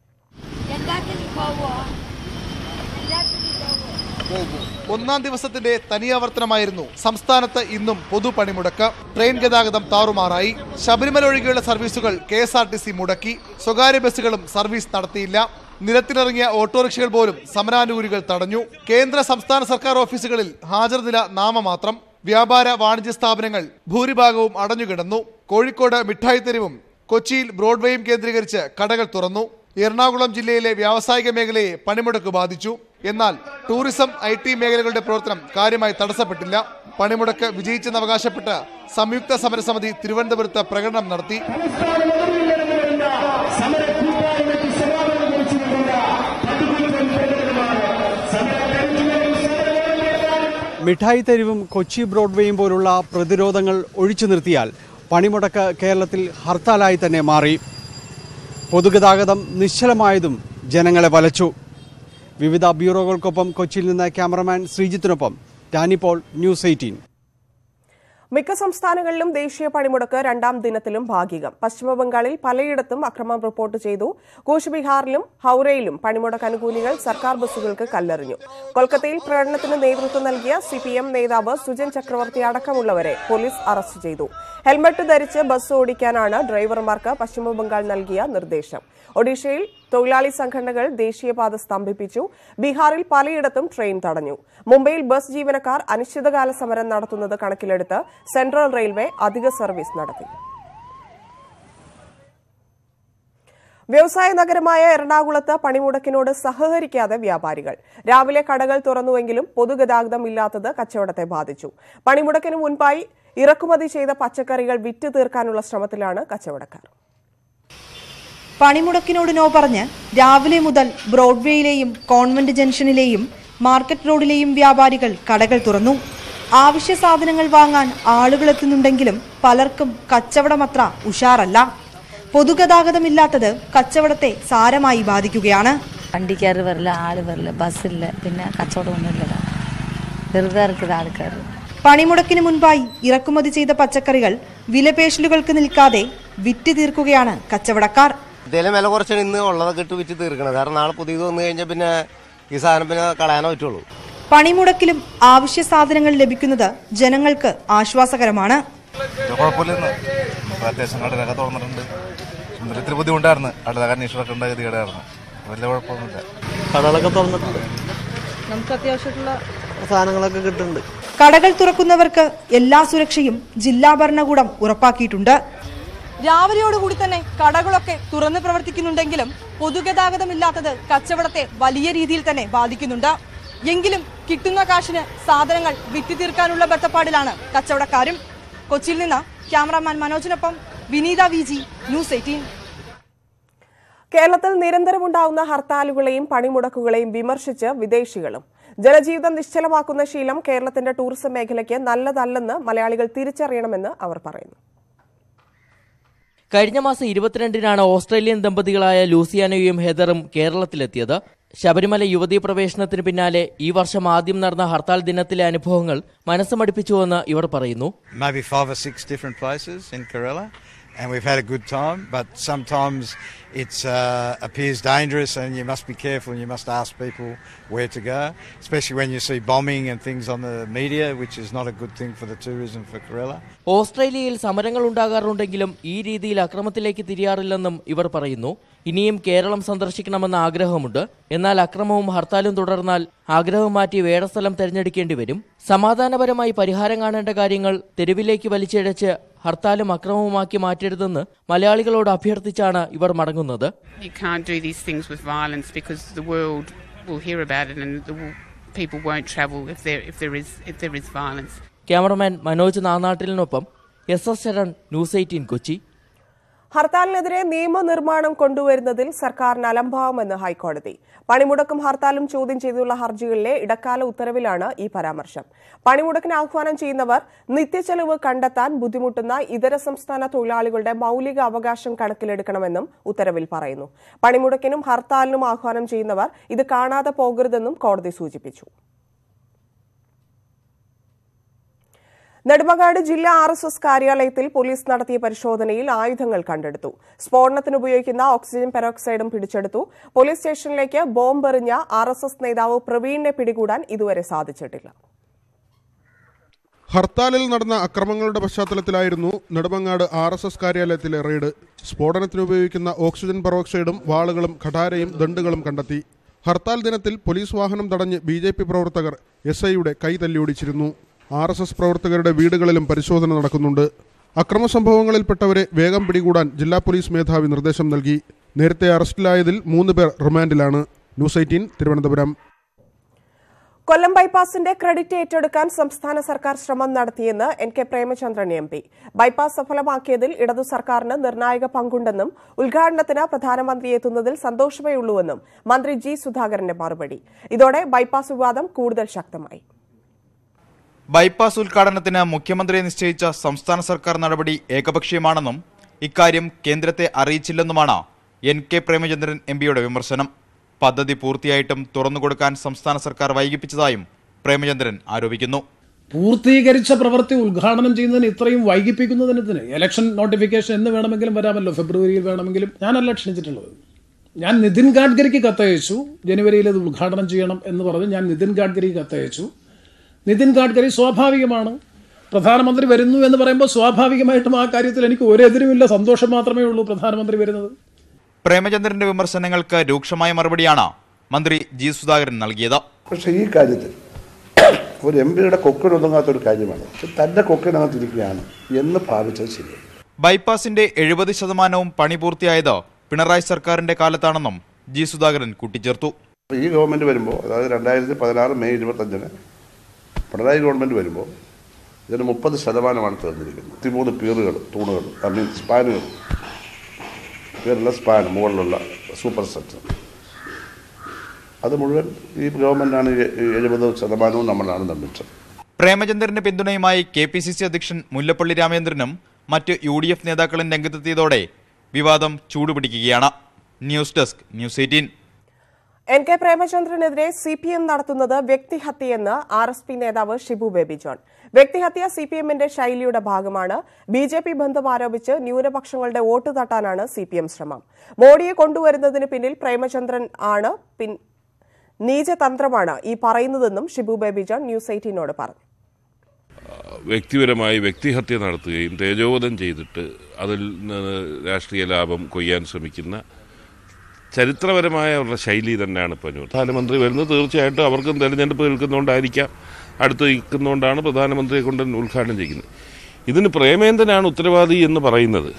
ഒന്നാം ദിവസത്തിന്റെ തനിയാവർത്തനമായിരുന്നു സംസ്ഥാനത്ത് ഇന്നും പൊതുപണിമുടക്ക്. ട്രെയിൻ ഗതാഗതം താറുമാറായി. ശബരിമല ഒഴികെയുള്ള സർവീസുകൾ KSRTC മുടക്കി. സ്വകാര്യ ബസ്സുകളും സർവീസ് നടത്തിയില്ല. നിരത്തിലിറങ്ങിയ ഓട്ടോറിക്ഷകൾ പോലും സമരാനുകൂലികൾ തടഞ്ഞു. കേന്ദ്ര സംസ്ഥാന സർക്കാർ ഓഫീസുകളിൽ ഹാജർ നില നാമമാത്രം. വ്യാപാര വാണിജ്യ സ്ഥാപനങ്ങൾ ഭൂരിഭാഗവും അടഞ്ഞുകിടന്നു. കോഴിക്കോട് മിഠായി തെരുവും കൊച്ചിയിൽ ബ്രോഡ്വേയും കേന്ദ്രീകരിച്ച് കടകൾ തുറന്നു. എറണാകുളം ജില്ലയിലെ വ്യാവസായിക മേഖലയെ പണിമുടക്ക് ബാധിച്ചു. എന്നാൽ ടൂറിസം IT മേഖലകളുടെ പ്രവർത്തനം കാര്യമായി തടസ്സപ്പെട്ടില്ല. പണിമുടക്ക് വിജയിച്ചെന്ന് അവകാശപ്പെട്ട് സംയുക്ത സമരസമിതി തിരുവനന്തപുരത്ത് പ്രകടനം നടത്തി. മിഠായി തെരുവും കൊച്ചി ബ്രോഡ്വേയും പോലുള്ള പ്രതിരോധങ്ങൾ ഒഴിച്ചു നിർത്തിയാൽ പണിമുടക്ക് കേരളത്തിൽ ഹർത്താലായി തന്നെ മാറി. പൊതുഗതാഗതം നിശ്ചലമായതും ജനങ്ങളെ വലച്ചു. വിവിധ ബ്യൂറോകൾക്കൊപ്പം കൊച്ചിയിൽ നിന്ന് ക്യാമറമാൻ ശ്രീജിത്തിനൊപ്പം ടാനിപോൾ, ന്യൂസ് 18. മിക്ക സംസ്ഥാനങ്ങളിലും ദേശീയ പണിമുടക്ക് രണ്ടാം ദിനത്തിലും ഭാഗികം. പശ്ചിമബംഗാളിൽ പലയിടത്തും അക്രമം റിപ്പോർട്ട് ചെയ്തു. കൂച്ച്ബിഹാറിലും ഹൌറയിലും പണിമുടക്ക് അനുകൂലികൾ സർക്കാർ ബസ്സുകൾക്ക് കല്ലെറിഞ്ഞു. കൊൽക്കത്തയിൽ പ്രകടനത്തിന് നേതൃത്വം നൽകിയ CPM നേതാവ് സുജൻ ചക്രവർത്തി അടക്കമുള്ളവരെ പോലീസ് അറസ്റ്റ് ചെയ്തു. ഹെൽമറ്റ് ധരിച്ച് ബസ് ഓടിക്കാനാണ് ഡ്രൈവർമാർക്ക് പശ്ചിമബംഗാൾ നൽകിയ നിർദ്ദേശം. ഒഡീഷയിൽ തൊഴിലാളി സംഘടനകൾ ദേശീയപാത സ്തംഭിപ്പിച്ചു. ബീഹാറിൽ പലയിടത്തും ട്രെയിൻ തടഞ്ഞു. മുംബൈയിൽ ബസ് ജീവനക്കാർ അനിശ്ചിതകാല സമരം നടത്തുന്നത് കണക്കിലെടുത്ത് സെൻട്രൽ റെയിൽവേ അധിക സർവീസ് നടത്തി. വ്യവസായ നഗരമായ എറണാകുളത്ത് പണിമുടക്കിനോട് സഹകരിക്കാതെ വ്യാപാരികൾ. രാവിലെ കടകൾ തുറന്നുവെങ്കിലും പൊതുഗതാഗതം ഇല്ലാത്തത് കച്ചവടത്തെ ബാധിച്ചു. പണിമുടക്കിന് മുൻപായി ഇറക്കുമതി ചെയ്ത പച്ചക്കറികൾ വിറ്റ് തീർക്കാനുള്ള ശ്രമത്തിലാണ് കച്ചവടക്കാർ. പണിമുടക്കിനോട് നോ പറഞ്ഞ് രാവിലെ മുതൽ ബ്രോഡ്വേയിലെയും കോൺവെന്റ് ജംഗ്ഷനിലെയും മാർക്കറ്റ് റോഡിലെയും വ്യാപാരികൾ കടകൾ തുറന്നു. ആവശ്യ സാധനങ്ങൾ വാങ്ങാൻ ആളുകൾ എത്തുന്നുണ്ടെങ്കിലും പലർക്കും കച്ചവടമത്ര ഉഷാറല്ല. പൊതുഗതാഗതമില്ലാത്തത് കച്ചവടത്തെ സാരമായി ബാധിക്കുകയാണ്. വണ്ടിക്കാർ വരില്ല, ആള് വരില്ല, ബസ്സില്ല, പിന്നെ കച്ചവടമൊന്നുമില്ല, വെറുതെ ഇറക്കിയത് ആൾക്കാർ. പണിമുടക്കിന് മുൻപായി ഇറക്കുമതി ചെയ്ത പച്ചക്കറികൾ വിലപേശലുകൾക്ക് നിൽക്കാതെ വിറ്റ് തീർക്കുകയാണ് കച്ചവടക്കാർ. ഇതേലും വില കുറച്ചാണ് ഇന്ന് ഉള്ളതൊക്കെ ഇട്ട് വിറ്റ് തീർക്കണം. കാരണം നാളെ പുതിയത് വന്നു കഴിഞ്ഞാൽ പിന്നെ ഈ സാധനം പിന്നെ കളയാനേ പറ്റുള്ളൂ. പണിമുടക്കിലും ആവശ്യ സാധനങ്ങൾ ലഭിക്കുന്നത് ജനങ്ങൾക്ക് ആശ്വാസകരമാണ്. കുഴപ്പമില്ലെന്ന് അത്യാവശ്യം കടലൊക്കെ തുറന്നിട്ടുണ്ട്. ഇത്തിരി ബുദ്ധിമുട്ടായിരുന്നു. അടുത്ത ഇഷ്ടമൊക്കെ ഉണ്ടായത് കടയായിരുന്നു. വലിയ കുഴപ്പമൊന്നുമില്ല. കടകളൊക്കെ തുറന്നിട്ടുണ്ട്. നമുക്ക് അത്യാവശ്യമുള്ള സാധനങ്ങളൊക്കെ കിട്ടുന്നുണ്ട്. കടകൾ തുറക്കുന്നവർക്ക് എല്ലാ സുരക്ഷയും ജില്ലാ ഭരണകൂടം ഉറപ്പാക്കിയിട്ടുണ്ട്. രാവിലെയോടുകൂടി തന്നെ കടകളൊക്കെ തുറന്ന് പ്രവർത്തിക്കുന്നുണ്ടെങ്കിലും പൊതുഗതാഗതമില്ലാത്തത് കച്ചവടത്തെ വലിയ രീതിയിൽ തന്നെ ബാധിക്കുന്നുണ്ട്. എങ്കിലും കിട്ടുന്ന കാശിന് സാധനങ്ങൾ വിറ്റ് തീർക്കാനുള്ള ബത്തപ്പാടിലാണ് കച്ചവടക്കാരും. കൊച്ചിയിൽ നിന്ന് ക്യാമറാമാൻ മനോജിനൊപ്പം വിനീത VG, ന്യൂസ് 18. കേരളത്തിൽ നിരന്തരമുണ്ടാവുന്ന ഹർത്താലുകളെയും പണിമുടക്കുകളെയും വിമർശിച്ച് വിദേശികളും. ജനജീവിതം നിശ്ചലമാക്കുന്ന ശീലം കേരളത്തിന്റെ ടൂറിസം മേഖലയ്ക്ക് നല്ലതല്ലെന്ന് മലയാളികൾ തിരിച്ചറിയണമെന്ന് അവർ പറയുന്നു. കഴിഞ്ഞ മാസം 22-നാണ് ഓസ്ട്രേലിയൻ ദമ്പതികളായ ലൂസിയാനയും ഹെദറും കേരളത്തിലെത്തിയത്. ശബരിമല യുവതീ പ്രവേശനത്തിന് പിന്നാലെ ഈ വർഷം ആദ്യം നടന്ന ഹർത്താൽ ദിനത്തിലെ അനുഭവങ്ങൾ മനസ്സുമടുപ്പിച്ചുവെന്ന് ഇവർ പറയുന്നു. Maybe 5 or 6 different places in Kerala, and we've had a good time, but sometimes it appears dangerous and you must be careful and you must ask people where to go, especially when you see bombing and things on the media, which is not a good thing for the tourism for Kerala. ഓസ്ട്രേലിയയിൽ സമരങ്ങൾ ഉണ്ടാകാറുണ്ടെങ്കിലും ഈ രീതിയിൽ അക്രമത്തിലേക്ക് തിരിയാറില്ലെന്നും ഇവർ പറയുന്നു. ഇനിയും കേരളം സന്ദർശിക്കണമെന്ന ആഗ്രഹമുണ്ട്. എന്നാൽ അക്രമവും ഹർത്താലും തുടർന്നാൽ ആഗ്രഹം മാറ്റി വേറെ സ്ഥലം തെരഞ്ഞെടുക്കേണ്ടി വരും. സമാധാനപരമായി പരിഹാരം കാണേണ്ട കാര്യങ്ങൾ തെരുവിലേക്ക് വലിച്ചിഴച്ച് ഹർത്താലും അക്രമവുമാക്കി മാറ്റരുതെന്ന് മലയാളികളോട് അഭ്യർത്ഥിച്ചാണ് ഇവർ മടങ്ങുന്നത്. You can't do these things with violence because the world will hear about it and the people won't travel if there is violence. Cameraman Manoj നാനാട്ടിലിനൊപ്പം SS ശരൺ, ന്യൂസ് 18 കൊച്ചി. ഹർത്താലിനെതിരെ നിയമനിർമ്മാണം കൊണ്ടുവരുന്നതിൽ സർക്കാരിന് അലംഭാവമെന്ന് ഹൈക്കോടതി. പണിമുടക്കും ഹർത്താലും ചോദ്യം ചെയ്തുള്ള ഹർജികളിലെ ഇടക്കാല ഉത്തരവിലാണ് ഈ പരാമർശം. പണിമുടക്കിന് ആഹ്വാനം ചെയ്യുന്നവർ നിത്യച്ചെലവ് കണ്ടെത്താൻ ബുദ്ധിമുട്ടുന്ന ഇതര സംസ്ഥാന തൊഴിലാളികളുടെ മൌലിക അവകാശം കണക്കിലെടുക്കണമെന്നും ഉത്തരവിൽ പറയുന്നു. പണിമുടക്കിനും ഹർത്താലിനും ആഹ്വാനം ചെയ്യുന്നവർ ഇത് കാണാതെ പോകരുതെന്നും കോടതി സൂചിപ്പിച്ചു. നെടുമങ്ങാട് ജില്ലാ RSS കാര്യാലയത്തിൽ പോലീസ് നടത്തിയ പരിശോധനയിൽ ആയുധങ്ങൾ കണ്ടെടുത്തു. സ്ഫോടനത്തിന് ഉപയോഗിക്കുന്ന ഓക്സിജൻ പെറോക്സൈഡും പിടിച്ചെടുത്തു. പോലീസ് സ്റ്റേഷനിലേക്ക് ബോംബെറിഞ്ഞ RSS നേതാവ് പ്രവീണിനെ പിടികൂടാൻ ഇതുവരെ സാധിച്ചിട്ടില്ല. ഹർത്താലിൽ നടന്ന അക്രമങ്ങളുടെ പശ്ചാത്തലത്തിലായിരുന്നു നെടുമങ്ങാട് RSS കാര്യാലയത്തിലെ റെയ്ഡ്. സ്ഫോടനത്തിന് ഉപയോഗിക്കുന്ന ഓക്സിജൻ പെറോക്സൈഡും വാളുകളും ഖടാരയും ദണ്ഡുകളും കണ്ടെത്തി. ഹർത്താൽ ദിനത്തിൽ പോലീസ് വാഹനം തടഞ്ഞ് BJP പ്രവർത്തകർ SIയുടെ കൈ തല്ലിയൊടിച്ചിരുന്നു. RSS പ്രവർത്തകരുടെ വീടുകളിലും പരിശോധന നടക്കുന്നുണ്ട്. അക്രമ സംഭവങ്ങളിൽപ്പെട്ടവരെ വേഗം പിടികൂടാൻ ജില്ലാ പോലീസ് മേധാവി നിർദ്ദേശം നൽകി. നേരത്തെ അറസ്റ്റിലായതിൽ 3 പേർ റിമാൻഡിലാണ്. ന്യൂസ് 18 തിരുവനന്തപുരം. കൊല്ലം ബൈപ്പാസിന്റെ ക്രെഡിറ്റ് ഏറ്റെടുക്കാൻ സംസ്ഥാന സർക്കാർ ശ്രമം നടത്തിയെന്ന് NK പ്രേമചന്ദ്രൻ MP. ബൈപ്പാസ് സഫലമാക്കിയതിൽ ഇടതു സർക്കാരിന് നിർണായക പങ്കുണ്ടെന്നും ഉദ്ഘാടനത്തിന് പ്രധാനമന്ത്രി എത്തുന്നതിൽ സന്തോഷമേയുള്ളൂവെന്നും മന്ത്രി G. സുധാകരന്റെ മറുപടി. ഇതോടെ ബൈപ്പാസ് വിവാദം കൂടുതൽ ശക്തമായി. ബൈപ്പാസ് ഉദ്ഘാടനത്തിന് മുഖ്യമന്ത്രിയെ നിശ്ചയിച്ച സംസ്ഥാന സർക്കാർ നടപടി ഏകപക്ഷീയമാണെന്നും ഇക്കാര്യം കേന്ദ്രത്തെ അറിയിച്ചില്ലെന്നുമാണ് NK പ്രേമചന്ദ്രൻ MPയുടെ വിമർശനം. പദ്ധതി പൂർത്തിയായിട്ടും തുറന്നുകൊടുക്കാൻ സംസ്ഥാന സർക്കാർ വൈകിപ്പിച്ചതായും പ്രേമചന്ദ്രൻ ആരോപിക്കുന്നു. പൂർത്തീകരിച്ച പ്രവൃത്തി ഉദ്ഘാടനം ചെയ്യുന്നതിന് ഇത്രയും വൈകിപ്പിക്കുന്നതിന് ഇലക്ഷൻ നോട്ടിഫിക്കേഷൻ എന്ന് വേണമെങ്കിലും വരാമല്ലോ, ഫെബ്രുവരിയിൽ വേണമെങ്കിലും. ഞാനല്ല ക്ഷണിച്ചിട്ടുള്ളത്. ഞാൻ നിതിൻ ഗഡ്കരിക്ക് കത്തയച്ചു, ജനുവരിയിൽ ഇത് ഉദ്ഘാടനം ചെയ്യണം എന്ന് പറഞ്ഞ് ഞാൻ നിതിൻ ഗഡ്കരിക്ക് കത്തയച്ചു. നിതിൻ ഗഡ്കരി സ്വാഭാവികമാണ്, പ്രധാനമന്ത്രി വരുന്നു എന്ന് പറയുമ്പോൾ സ്വാഭാവികമായിട്ടും ആ കാര്യത്തിൽ എനിക്ക് ഒരെതിരുമില്ല, സന്തോഷം മാത്രമേ ഉള്ളൂ പ്രധാനമന്ത്രി വരുന്നത്. പ്രേമചന്ദ്രന്റെ വിമർശനങ്ങൾക്ക് രൂക്ഷമായ മറുപടിയാണ് മന്ത്രി ജി സുധാകരൻ നൽകിയത്. പക്ഷേ ഈ കാര്യത്തിൽ ഒരു MPയുടെ കൊക്കിനൊതുങ്ങാത്തൊരു കാര്യമാണ്, തന്റെ കൊക്കിനകത്തിരിക്കുകയാണ് എന്ന് ഭാവിച്ചത് ശരിയാണ്. ബൈപ്പാസിന്റെ 70% പണി പൂർത്തിയായത് പിണറായി സർക്കാരിന്റെ കാലത്താണെന്നും ജി സുധാകരൻ കൂട്ടിച്ചേർത്തു. ഈ ഗവൺമെന്റ് വരുമ്പോൾ, അതായത് 2016 മെയ് 25 പിണറായി ഗവൺമെന്റ് വരുമ്പോൾ ഇതിന് 30% തീർന്നിരിക്കുന്നത്. 13 പീറുകൾ, തൂണുകൾ, സ്പാനുകൾ, പീറുള്ള സ്പാൻ, മുകളിലുള്ള സൂപ്പർ സ്ട്രക്ചർ, അത് മുഴുവൻ ഈ ഗവൺമെന്റാണ് 70% നമ്മളാണ് നിർമ്മിച്ചത്. പ്രേമചന്ദ്രന്റെ പിന്തുണയുമായി KPCC അധ്യക്ഷൻ മുല്ലപ്പള്ളി രാമചന്ദ്രനും മറ്റ് UDF നേതാക്കളും രംഗത്തെത്തിയതോടെ വിവാദം ചൂടുപിടിക്കുകയാണ്. News desk, news 18. NK പ്രേമചന്ദ്രനെതിരെ CPM നടത്തുന്നത് വ്യക്തിഹത്യയെന്ന് RSP നേതാവ് ഷിബു ബേബി ജോൺ. വ്യക്തിഹത്യ CPMന്റെ ശൈലിയുടെ ഭാഗമാണ്. BJP ബന്ധം ആരോപിച്ച് ന്യൂനപക്ഷങ്ങളുടെ വോട്ട് തട്ടാനാണ് CPM ശ്രമം. മോഡിയെ കൊണ്ടുവരുന്നതിന് പിന്നിൽ പ്രേമചന്ദ്രൻ ആണ്, നീചതന്ത്രമാണ് ഈ പറയുന്നതെന്നും ഷിബു ബേബി ജോൺ ന്യൂസ് 18നോട് പറഞ്ഞു. വ്യക്തിപരമായി വ്യക്തിഹത്യ നടത്തുകയും തേജോവധം ചെയ്തിട്ട് അതിൽ രാഷ്ട്രീയ ലാഭം കൊയ്യാൻ ശ്രമിക്കുന്ന ചരിത്രപരമായ അവരുടെ ശൈലി തന്നെയാണ് ഇപ്പോൾ. പ്രധാനമന്ത്രി വരുന്നത് തീർച്ചയായിട്ടും അവർക്കും തെരഞ്ഞെടുപ്പ് നിൽക്കുന്നതുകൊണ്ടായിരിക്കാം, അടുത്ത് നിൽക്കുന്നതുകൊണ്ടാണ് പ്രധാനമന്ത്രിയെ കൊണ്ട് ഉദ്ഘാടനം ചെയ്യുന്നത്. ഇതിന് പ്രേമേന്ദ്രനാണ് ഉത്തരവാദി എന്ന് പറയുന്നത്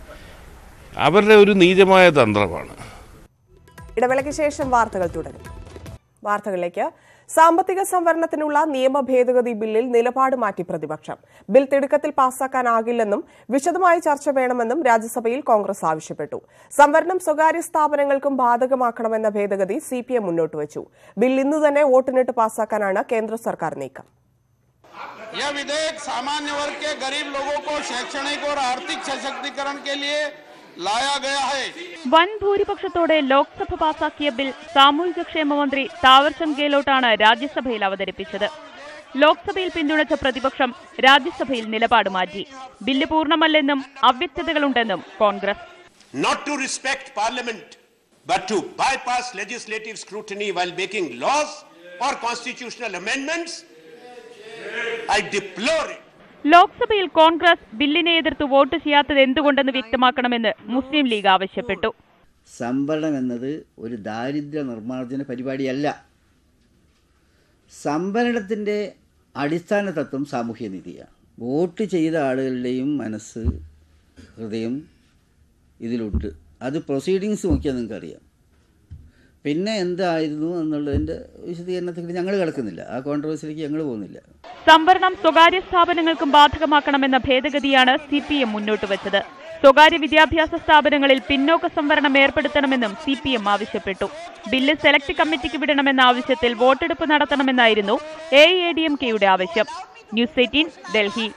അവരുടെ ഒരു നീചമായ തന്ത്രമാണ്. ഇടവേളയ്ക്ക് ശേഷം വാർത്തകൾ തുടരും. വാർത്തകളിലേക്ക്. സാമ്പത്തിക സംവരണത്തിനുള്ള നിയമ ഭേദഗതി ബില്ലിൽ നിലപാട് മാറ്റി പ്രതിപക്ഷം. ബിൽ തിടുക്കത്തിൽ പാസാക്കാനാകില്ലെന്നും വിശദമായ ചർച്ച വേണമെന്നും രാജ്യസഭയിൽ കോൺഗ്രസ് ആവശ്യപ്പെട്ടു. സംവരണം സ്വകാര്യ സ്ഥാപനങ്ങൾക്കും ബാധകമാക്കണമെന്ന ഭേദഗതി CPM മുന്നോട്ട് വച്ചു. ബിൽ ഇന്ന് തന്നെ വോട്ടിനിട്ട് പാസാക്കാനാണ് കേന്ദ്ര സർക്കാർ നീക്കം. यह विधेयक सामान्य वर्ग के गरीब लोगों को शैक्षणिक और आर्थिक सशक्तिकरण के लिए लाया गया है. വൻ ഭൂരിപക്ഷത്തോടെ ലോക്സഭ പാസാക്കിയ ബിൽ സാമൂഹികക്ഷേമ മന്ത്രി താവർചന്ദ് ഗെഹ്ലോട്ടാണ് രാജ്യസഭയിൽ അവതരിപ്പിച്ചത്. ലോക്സഭയിൽ പിന്തുണച്ച പ്രതിപക്ഷം രാജ്യസഭയിൽ നിലപാട് മാറ്റി. ബില്ല് പൂർണ്ണമല്ലെന്നും അവ്യക്തതകളുണ്ടെന്നും Congress. Not to respect Parliament, but to bypass legislative scrutiny while making laws or constitutional amendments, I deplore it. ലോക്സഭയിൽ കോൺഗ്രസ് ബില്ലിനെ എതിർത്ത് വോട്ട് ചെയ്യാത്തത് എന്തുകൊണ്ടെന്ന് വ്യക്തമാക്കണമെന്ന് മുസ്ലിം ലീഗ് ആവശ്യപ്പെട്ടു. സംവരണം എന്നത് ഒരു ദാരിദ്ര്യ നിർമ്മാർജ്ജന പരിപാടിയല്ല. സംവരണത്തിൻ്റെ അടിസ്ഥാന തത്വം സാമൂഹ്യനീതിയാണ്. വോട്ട് ചെയ്ത ആളുകളുടെയും മനസ്സ്, ഹൃദയം ഇതിലുണ്ട്. അത് പ്രൊസീഡിങ്സ് നോക്കിയാൽ നിങ്ങൾക്കറിയാം. പിന്നെ എന്തായിരുന്നു എന്നുള്ളതിൻ്റെ വിശദീകരണത്തിൽ ഞങ്ങൾ കിടക്കുന്നില്ല, ആ കോൺട്രവേഴ്സിയിലേക്ക് ഞങ്ങൾ പോകുന്നില്ല. സംവരണം സ്വകാര്യ സ്ഥാപനങ്ങൾക്കും ബാധകമാക്കണമെന്ന ഭേദഗതിയാണ് CPM മുന്നോട്ട് വെച്ചത്. സ്വകാര്യ വിദ്യാഭ്യാസ സ്ഥാപനങ്ങളിൽ പിന്നോക്ക സംവരണം ഏർപ്പെടുത്തണമെന്നും CPM ആവശ്യപ്പെട്ടു. ബില്ല് സെലക്ട് കമ്മിറ്റിക്ക് വിടണമെന്ന ആവശ്യത്തിൽ വോട്ടെടുപ്പ് നടത്തണമെന്നായിരുന്നു AIADMKയുടെ ആവശ്യം. ന്യൂസ് 18 ഡൽഹി.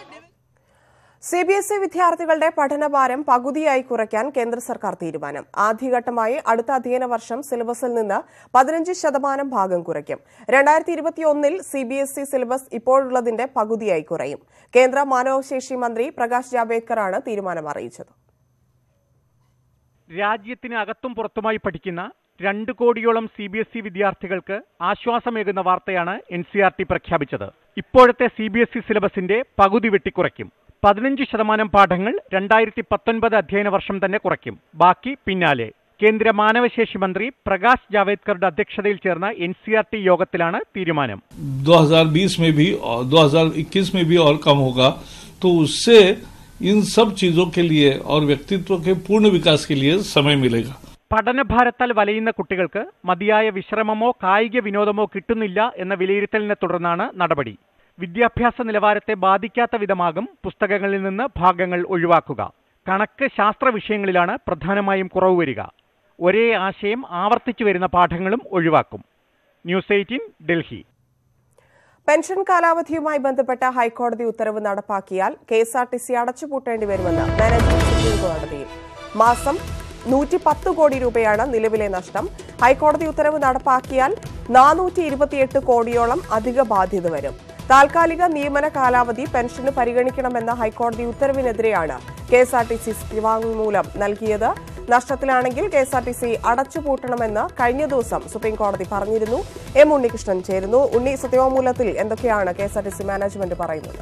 CBSE വിദ്യാർത്ഥികളുടെ പഠനഭാരം പകുതിയായി കുറയ്ക്കാൻ കേന്ദ്ര സർക്കാർ തീരുമാനം. ആദ്യഘട്ടമായി അടുത്ത അധ്യയന വർഷം സിലബസിൽ നിന്ന് 15% ഭാഗം കുറയ്ക്കും. 2021 CBSE സിലബസ് ഇപ്പോഴുള്ളതിന്റെ പകുതിയായി കുറയും. കേന്ദ്ര മാനവശേഷി മന്ത്രി പ്രകാശ് ജാവ്ദേക്കറാണ് തീരുമാനം അറിയിച്ചത്. രാജ്യത്തിന് അകത്തും പുറത്തുമായി പഠിക്കുന്ന 2 കോടിയോളം CBSE വിദ്യാർത്ഥികൾക്ക് ആശ്വാസമേകുന്ന വാർത്തയാണ് NCERT പ്രഖ്യാപിച്ചത്. ഇപ്പോഴത്തെ CBSE സിലബസിന്റെ പകുതി വെട്ടിക്കുറയ്ക്കും. 15% പാഠങ്ങൾ 2019 അധ്യയന വർഷം തന്നെ കുറയ്ക്കും. ബാക്കി പിന്നാലെ. കേന്ദ്ര മാനവശേഷി മന്ത്രി പ്രകാശ് ജാവ്ദേക്കറുടെ അധ്യക്ഷതയിൽ ചേർന്ന NCERT യോഗത്തിലാണ് തീരുമാനം. 2020 में भी और 2021 में भी और कम होगा, तो उससे इन सब चीजों के लिए और व्यक्तित्व के पूर्ण विकास के लिए समय मिलेगा. പഠനഭാരത്താൽ വലയുന്ന കുട്ടികൾക്ക് മതിയായ വിശ്രമമോ കായിക വിനോദമോ കിട്ടുന്നില്ല എന്ന വിലയിരുത്തലിനെ തുടർന്നാണ് നടപടി. വിദ്യാഭ്യാസ നിലവാരത്തെ ബാധിക്കാത്ത വിധമാകും പുസ്തകങ്ങളിൽ നിന്ന് ഭാഗങ്ങൾ ഒഴിവാക്കുക. കണക്ക്, ശാസ്ത്ര വിഷയങ്ങളിലാണ് പ്രധാനമായും കുറവ് വരിക. ഒരേ ആശയം ആവർത്തിച്ചു വരുന്ന പാഠങ്ങളും ഒഴിവാക്കും. ന്യൂസ് 18 ഡൽഹി. പെൻഷൻ കാലാവധിയുമായി ബന്ധപ്പെട്ട ഹൈക്കോടതി ഉത്തരവ് നടപ്പാക്കിയാൽ KSRTC അടച്ചുപൂട്ടേണ്ടി വരുമെന്ന് മാനേജ്മെന്റ് സുപ്രീം കോടതിയിൽ. മാസം 110 കോടി രൂപയാണ് നിലവിലെ നഷ്ടം. ഹൈക്കോടതി ഉത്തരവ് നടപ്പാക്കിയാൽ 428 കോടിയോളം അധിക ബാധ്യത വരും. താൽക്കാലിക നിയമന കാലാവധി പെൻഷന് പരിഗണിക്കണമെന്ന ഹൈക്കോടതി ഉത്തരവിനെതിരെയാണ് KSRTC സത്യവാങ്മൂലം നൽകിയത്. നഷ്ടത്തിലാണെങ്കിൽ KSRTC അടച്ചുപൂട്ടണമെന്ന് കഴിഞ്ഞ ദിവസം സുപ്രീം കോടതി പറഞ്ഞിരുന്നു. M. ഉണ്ണികൃഷ്ണൻ ചേരുന്നു. ഉണ്ണി, സത്യവാങ്മൂലത്തിൽ എന്തൊക്കെയാണ് KSRTC മാനേജ്മെന്റ് പറയുന്നത്?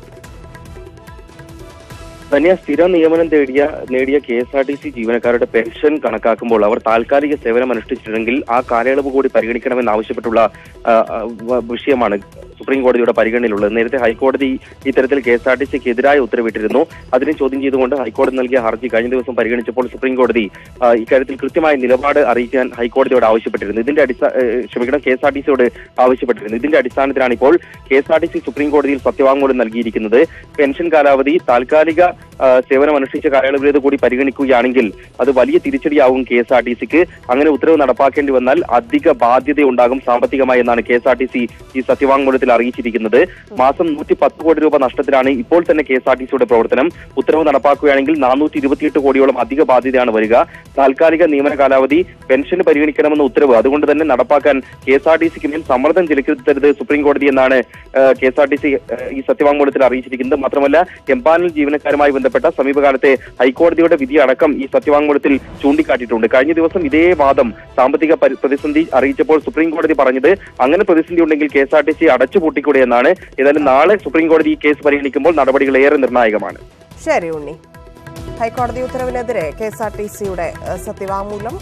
തന്നെ സ്ഥിര നിയമനം നേടിയ KSRTC ജീവനക്കാരുടെ പെൻഷൻ കണക്കാക്കുമ്പോൾ അവർ താൽക്കാലിക സേവനം അനുഷ്ഠിച്ചിട്ടുണ്ടെങ്കിൽ ആ കാലയളവ് കൂടി പരിഗണിക്കണമെന്നാവശ്യപ്പെട്ടുള്ള വിഷയമാണ് സുപ്രീം കോടതിയുടെ പരിഗണനയിലുള്ളത്. നേരത്തെ ഹൈക്കോടതി ഇത്തരത്തിൽ KSRTCക്ക് എതിരായ ഉത്തരവിട്ടിരുന്നു. അതിനെ ചോദ്യം ചെയ്തുകൊണ്ട് ഹൈക്കോടതി നൽകിയ ഹർജി കഴിഞ്ഞ ദിവസം പരിഗണിച്ചപ്പോൾ സുപ്രീം കോടതി ഇക്കാര്യത്തിൽ കൃത്യമായ നിലപാട് അറിയിക്കാൻ ഹൈക്കോടതിയോട് ആവശ്യപ്പെട്ടിരുന്നു. KSRTCയോട് ആവശ്യപ്പെട്ടിരുന്നു. ഇതിന്റെ അടിസ്ഥാനത്തിലാണ് ഇപ്പോൾ KSRTC സുപ്രീം കോടതിയിൽ സത്യവാങ്മൂലം നൽകിയിരിക്കുന്നത്. പെൻഷൻ കാലാവധി താൽക്കാലിക സേവനം അനുഷ്ഠിച്ച കാലയളവിലേത് കൂടി പരിഗണിക്കുകയാണെങ്കിൽ അത് വലിയ തിരിച്ചടിയാവും KSRTCക്ക്. അങ്ങനെ ഉത്തരവ് നടപ്പാക്കേണ്ടി വന്നാൽ അധിക ബാധ്യതയുണ്ടാകും സാമ്പത്തികമായി എന്നാണ് KSRTC ഈ സത്യവാങ്മൂലത്തിൽ അറിയിച്ചിരിക്കുന്നത്. മാസം 110 കോടി രൂപ നഷ്ടത്തിലാണ് ഇപ്പോൾ തന്നെ KSRTCയുടെ പ്രവർത്തനം. ഉത്തരവ് നടപ്പാക്കുകയാണെങ്കിൽ 428 കോടിയോളം അധിക ബാധ്യതയാണ് വരിക. താൽക്കാലിക നിയമന കാലാവധി പെൻഷന് പരിഗണിക്കണമെന്ന ഉത്തരവ് അതുകൊണ്ട് തന്നെ നടപ്പാക്കാൻ KSRTCക്ക് മേൽ സമ്മർദ്ദം ചെലുത്തരുത് സുപ്രീം കോടതി എന്നാണ് KSRTC ഈ സത്യവാങ്മൂലത്തിൽ അറിയിച്ചിരിക്കുന്നത്. മാത്രമല്ല എംപാനൽ ജീവനക്കാരുമായി ബന്ധപ്പെട്ട സമീപകാലത്തെ ഹൈക്കോടതിയുടെ വിധി അടക്കം ഈ സത്യവാങ്മൂലത്തിൽ ചൂണ്ടിക്കാട്ടിയിട്ടുണ്ട്. കഴിഞ്ഞ ദിവസം ഇതേ വാദം സാമ്പത്തിക പ്രതിസന്ധി അറിയിച്ചപ്പോൾ സുപ്രീം കോടതി പറഞ്ഞത് അങ്ങനെ പ്രതിസന്ധി ഉണ്ടെങ്കിൽ KSRTC അടച്ചുപൂട്ടിക്കൂടെ എന്നാണ്. ഏതായാലും നാളെ സുപ്രീം കോടതി ഈ കേസ് പരിഗണിക്കുമ്പോൾ നടപടികൾ ഏറെ നിർണായകമാണ്. ശരി ഉണ്ണി. ഹൈക്കോടതി ഉത്തരവിനെതിരെ KSRTCയുടെ സത്യവാങ്മൂലം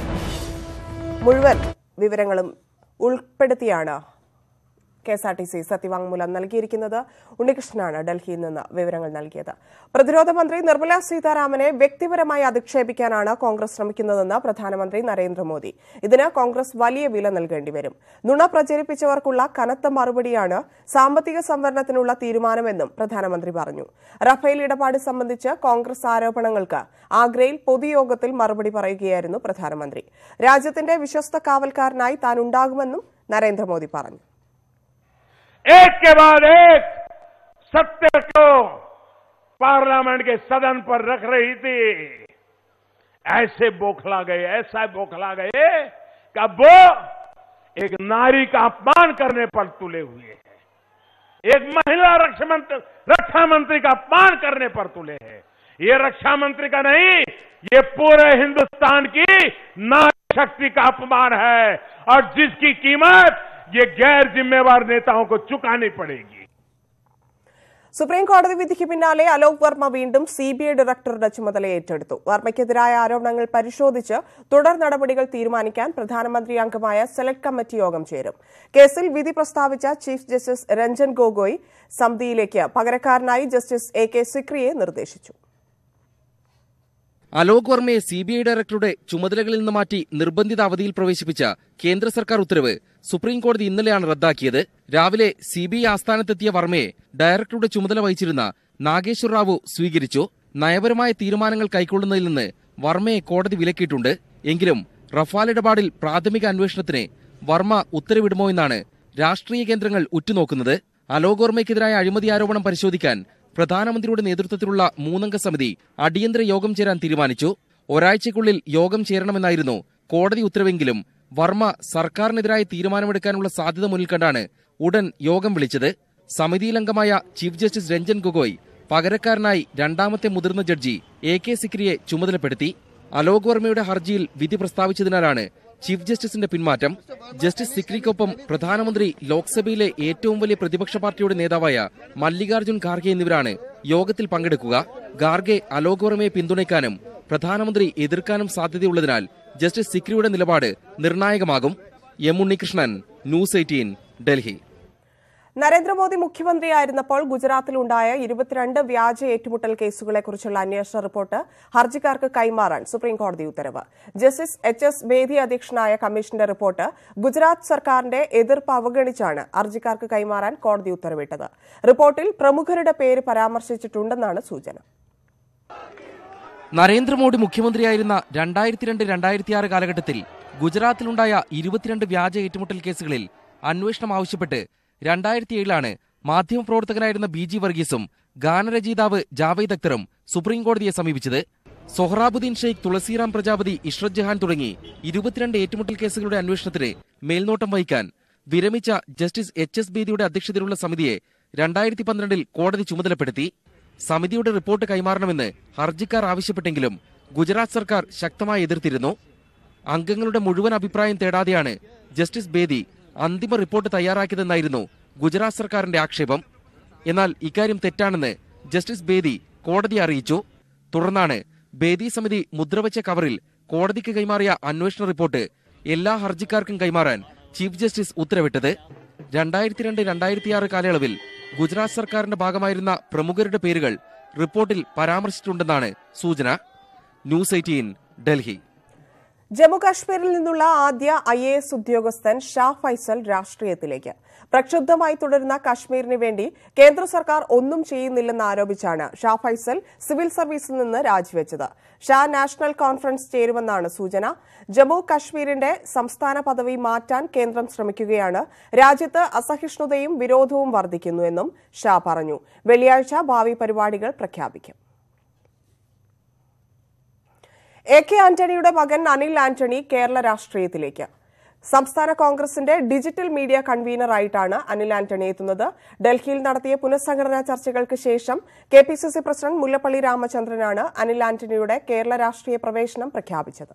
മുഴുവൻ വിവരങ്ങളും ഉൾപ്പെടുത്തിയാണ് KSRTC സത്യവാങ്മൂലം നൽകിയിരിക്കുന്നത്. ഉണ്ണികൃഷ്ണനാണ് ഡൽഹിയിൽ നിന്ന് വിവരങ്ങൾ നൽകിയത്. പ്രതിരോധ മന്ത്രി നിർമ്മല സീതാരാമനെ വ്യക്തിപരമായി അധിക്ഷേപിക്കാനാണ് കോൺഗ്രസ് ശ്രമിക്കുന്നതെന്ന് പ്രധാനമന്ത്രി നരേന്ദ്രമോദി. ഇതിന് കോൺഗ്രസ് വലിയ വില നൽകേണ്ടി വരും. നുണ പ്രചരിപ്പിച്ചവർക്കുള്ള കനത്ത മറുപടിയാണ് സാമ്പത്തിക സംവരണത്തിനുള്ള തീരുമാനമെന്നും പ്രധാനമന്ത്രി പറഞ്ഞു. റഫേൽ ഇടപാട് സംബന്ധിച്ച് കോൺഗ്രസ് ആരോപണങ്ങൾക്ക് ആഗ്രയിൽ പൊതുയോഗത്തിൽ മറുപടി പറയുകയായിരുന്നു പ്രധാനമന്ത്രി. രാജ്യത്തിന്റെ വിശ്വസ്ത കാവൽക്കാരനായി താൻ ഉണ്ടാകുമെന്നും നരേന്ദ്രമോദി പറഞ്ഞു. एक के बाद एक सत्य को पार्लियामेंट के सदन पर रख रही थी. ऐसा बौखला गए कि अब वो एक नारी का अपमान करने पर तुले हुए हैं. एक महिला रक्षा मंत्री का अपमान करने पर तुले हैं. ये रक्षा मंत्री का नहीं, ये पूरे हिंदुस्तान की नारी शक्ति का अपमान है और जिसकी कीमत ये गैर जिम्मेवार नेताओं को चुकानी पड़ेगी. സുപ്രീം കോടതി വിധിക്ക് പിന്നാലെ അലോക് വർമ്മ വീണ്ടും CBI ഡയറക്ടറുടെ ചുമതല ഏറ്റെടുത്തു. വർമ്മയ്ക്കെതിരായ ആരോപണങ്ങൾ പരിശോധിച്ച് തുടർ നടപടികൾ തീരുമാനിക്കാൻ പ്രധാനമന്ത്രി അംഗമായ സെലക്ട് കമ്മിറ്റി യോഗം ചേരും. കേസിൽ വിധി പ്രസ്താവിച്ച ചീഫ് ജസ്റ്റിസ് രഞ്ജൻ ഗൊഗോയ് സമിതിയിലേക്ക് പകരക്കാരനായി ജസ്റ്റിസ് AK സിക്രിയെ നിർദ്ദേശിച്ചു. അലോക് വർമ്മയെ CBI ഡയറക്ടറുടെ ചുമതലകളിൽ നിന്ന് മാറ്റി നിർബന്ധിത അവധിയിൽ പ്രവേശിപ്പിച്ച കേന്ദ്ര സർക്കാർ ഉത്തരവ് സുപ്രീം കോടതി ഇന്നലെയാണ് റദ്ദാക്കിയത്. രാവിലെ CBI ആസ്ഥാനത്തെത്തിയ വർമ്മയെ ഡയറക്ടറുടെ ചുമതല വഹിച്ചിരുന്ന നാഗേശ്വർ റാവു സ്വീകരിച്ചു. നയപരമായ തീരുമാനങ്ങൾ കൈക്കൊള്ളുന്നതിൽ നിന്ന് വർമ്മയെ കോടതി വിലക്കിയിട്ടുണ്ട്. എങ്കിലും റഫാൽ ഇടപാടിൽ പ്രാഥമിക അന്വേഷണത്തിന് വർമ്മ ഉത്തരവിടുമോ എന്നാണ് രാഷ്ട്രീയ കേന്ദ്രങ്ങൾ ഉറ്റുനോക്കുന്നത്. അലോക് വർമ്മയ്ക്കെതിരായ അഴിമതി ആരോപണം പരിശോധിക്കാൻ പ്രധാനമന്ത്രിയുടെ നേതൃത്വത്തിലുള്ള 3-അംഗ സമിതി അടിയന്തര യോഗം ചേരാൻ തീരുമാനിച്ചു. ഒരാഴ്ചയ്ക്കുള്ളിൽ യോഗം ചേരണമെന്നായിരുന്നു കോടതി ഉത്തരവെങ്കിലും വർമ്മ സർക്കാരിനെതിരായ തീരുമാനമെടുക്കാനുള്ള സാധ്യത മുന്നിൽ കണ്ടാണ് ഉടൻ യോഗം വിളിച്ചത്. സമിതിയിലംഗമായ ചീഫ് ജസ്റ്റിസ് രഞ്ജൻ ഗൊഗോയ് പകരക്കാരനായി രണ്ടാമത്തെ മുതിർന്ന ജഡ്ജി AK സിക്രിയെ ചുമതലപ്പെടുത്തി. അലോക് വർമ്മയുടെ ഹർജിയിൽ വിധി പ്രസ്താവിച്ചതിനാലാണ് ചീഫ് ജസ്റ്റിസിന്റെ പിന്മാറ്റം. ജസ്റ്റിസ് സിക്രിക്കൊപ്പം പ്രധാനമന്ത്രി ലോക്സഭയിലെ ഏറ്റവും വലിയ പ്രതിപക്ഷ പാർട്ടിയുടെ നേതാവായ മല്ലികാർജ്ജുൻ ഖാർഗെ എന്നിവരാണ് യോഗത്തിൽ പങ്കെടുക്കുക. ഖാർഗെ അലോക് വർമ്മയെ പിന്തുണയ്ക്കാനും പ്രധാനമന്ത്രി എതിർക്കാനും സാധ്യതയുള്ളതിനാൽ ജസ്റ്റിസ് സിക്രിയുടെ നിലപാട് നിർണായകമാകും. M. ഉണ്ണികൃഷ്ണൻ, ന്യൂസ് 18, ഡൽഹി. നരേന്ദ്രമോദി മുഖ്യമന്ത്രിയായിരുന്നപ്പോൾ ഗുജറാത്തിലുണ്ടായ 22 വ്യാജ ഏറ്റുമുട്ടൽ കേസുകളെക്കുറിച്ചുള്ള അന്വേഷണ റിപ്പോർട്ട് ഹർജിക്കാർക്ക് കൈമാറാൻ സുപ്രീംകോടതി ഉത്തരവ്. ജസ്റ്റിസ് HS ബേദി അധ്യക്ഷനായ കമ്മീഷന്റെ റിപ്പോർട്ട് ഗുജറാത്ത് സർക്കാരിന്റെ എതിർപ്പ് അവഗണിച്ചാണ് ഹർജിക്കാർക്ക് കൈമാറാൻ കോടതി ഉത്തരവിട്ടത്. റിപ്പോർട്ടിൽ പ്രമുഖരുടെ പേര് പരാമർശിച്ചിട്ടുണ്ടെന്നാണ് സൂചന. നരേന്ദ്രമോദി മുഖ്യമന്ത്രിയായിരുന്ന 2002-2006 കാലഘട്ടത്തിൽ ഗുജറാത്തിലുണ്ടായ 22 വ്യാജ ഏറ്റുമുട്ടൽ കേസുകളിൽ അന്വേഷണം ആവശ്യപ്പെട്ട് 2007 മാധ്യമപ്രവർത്തകനായിരുന്ന BG വർഗീസും ഗാനരചയിതാവ് ജാവേദ് അക്തറും സുപ്രീംകോടതിയെ സമീപിച്ചത്. സൊഹ്റാബുദ്ദീൻ ഷെയ്ഖ്, തുളസിറാം പ്രജാപതി, ഇഷ്റത് ജഹാൻ തുടങ്ങി 22 ഏറ്റുമുട്ടൽ കേസുകളുടെ അന്വേഷണത്തിന് മേൽനോട്ടം വഹിക്കാൻ വിരമിച്ച ജസ്റ്റിസ് HS ബേദിയുടെ അധ്യക്ഷതയിലുള്ള സമിതിയെ 2012 കോടതി ചുമതലപ്പെടുത്തി. സമിതിയുടെ റിപ്പോർട്ട് കൈമാറണമെന്ന് ഹർജിക്കാർ ആവശ്യപ്പെട്ടെങ്കിലും ഗുജറാത്ത് സർക്കാർ ശക്തമായി എതിർത്തിരുന്നു. അംഗങ്ങളുടെ മുഴുവൻ അഭിപ്രായം തേടാതെയാണ് ജസ്റ്റിസ് ബേദി അന്തിമ റിപ്പോർട്ട് തയ്യാറാക്കിയതെന്നായിരുന്നു ഗുജറാത്ത് സർക്കാരിന്റെ ആക്ഷേപം. എന്നാൽ ഇക്കാര്യം തെറ്റാണെന്ന് ജസ്റ്റിസ് ബേദി കോടതിയെ അറിയിച്ചു. തുടർന്നാണ് ബേദി സമിതി മുദ്രവച്ച കവറിൽ കോടതിക്ക് കൈമാറിയ അന്വേഷണ റിപ്പോർട്ട് എല്ലാ ഹർജിക്കാർക്കും കൈമാറാൻ ചീഫ് ജസ്റ്റിസ് ഉത്തരവിട്ടത്. 2002-2006 കാലയളവിൽ ഗുജറാത്ത് സർക്കാരിന്റെ ഭാഗമായിരുന്ന പ്രമുഖരുടെ പേരുകൾ റിപ്പോർട്ടിൽ പരാമർശിച്ചിട്ടുണ്ടെന്നാണ് സൂചന. ന്യൂസ് 18 ഡൽഹി. ജമ്മുകാശ്മീരിൽ നിന്നുള്ള ആദ്യ IAS ഉദ്യോഗസ്ഥൻ ഷാ ഫൈസൽ രാഷ്ട്രീയത്തിലേക്ക്. പ്രക്ഷുബ്ധമായി തുടരുന്ന കാശ്മീരിന് വേണ്ടി കേന്ദ്ര സർക്കാർ ഒന്നും ചെയ്യുന്നില്ലെന്ന് ആരോപിച്ചാണ് ഷാ ഫൈസൽ സിവിൽ സർവീസിൽ നിന്ന് രാജിവെച്ചത്. ഷാ നാഷണൽ കോൺഫറൻസ് ചേരുമെന്നാണ് സൂചന. ജമ്മു കാശ്മീരിന്റെ സംസ്ഥാന പദവി മാറ്റാൻ കേന്ദ്രം ശ്രമിക്കുകയാണ്. രാജ്യത്ത് അസഹിഷ്ണുതയും വിരോധവും വർദ്ധിക്കുന്നുവെന്നും ഷാ പറഞ്ഞു. വെള്ളിയാഴ്ച ഭാവി പരിപാടികൾ പ്രഖ്യാപിക്കും. AK ആന്റണിയുടെ മകൻ അനിൽ ആന്റണി കേരള രാഷ്ട്രീയത്തിലേക്ക്. സംസ്ഥാന കോൺഗ്രസിന്റെ ഡിജിറ്റൽ മീഡിയ കൺവീനറായിട്ടാണ് അനിൽ ആന്റണി എത്തുന്നത്. ഡൽഹിയിൽ നടത്തിയ പുനഃസംഘടനാ ചർച്ചകൾക്ക് ശേഷം KPCC പ്രസിഡന്റ് മുല്ലപ്പള്ളി രാമചന്ദ്രനാണ് അനിൽ ആന്റണിയുടെ കേരള രാഷ്ട്രീയ പ്രവേശനം പ്രഖ്യാപിച്ചത്.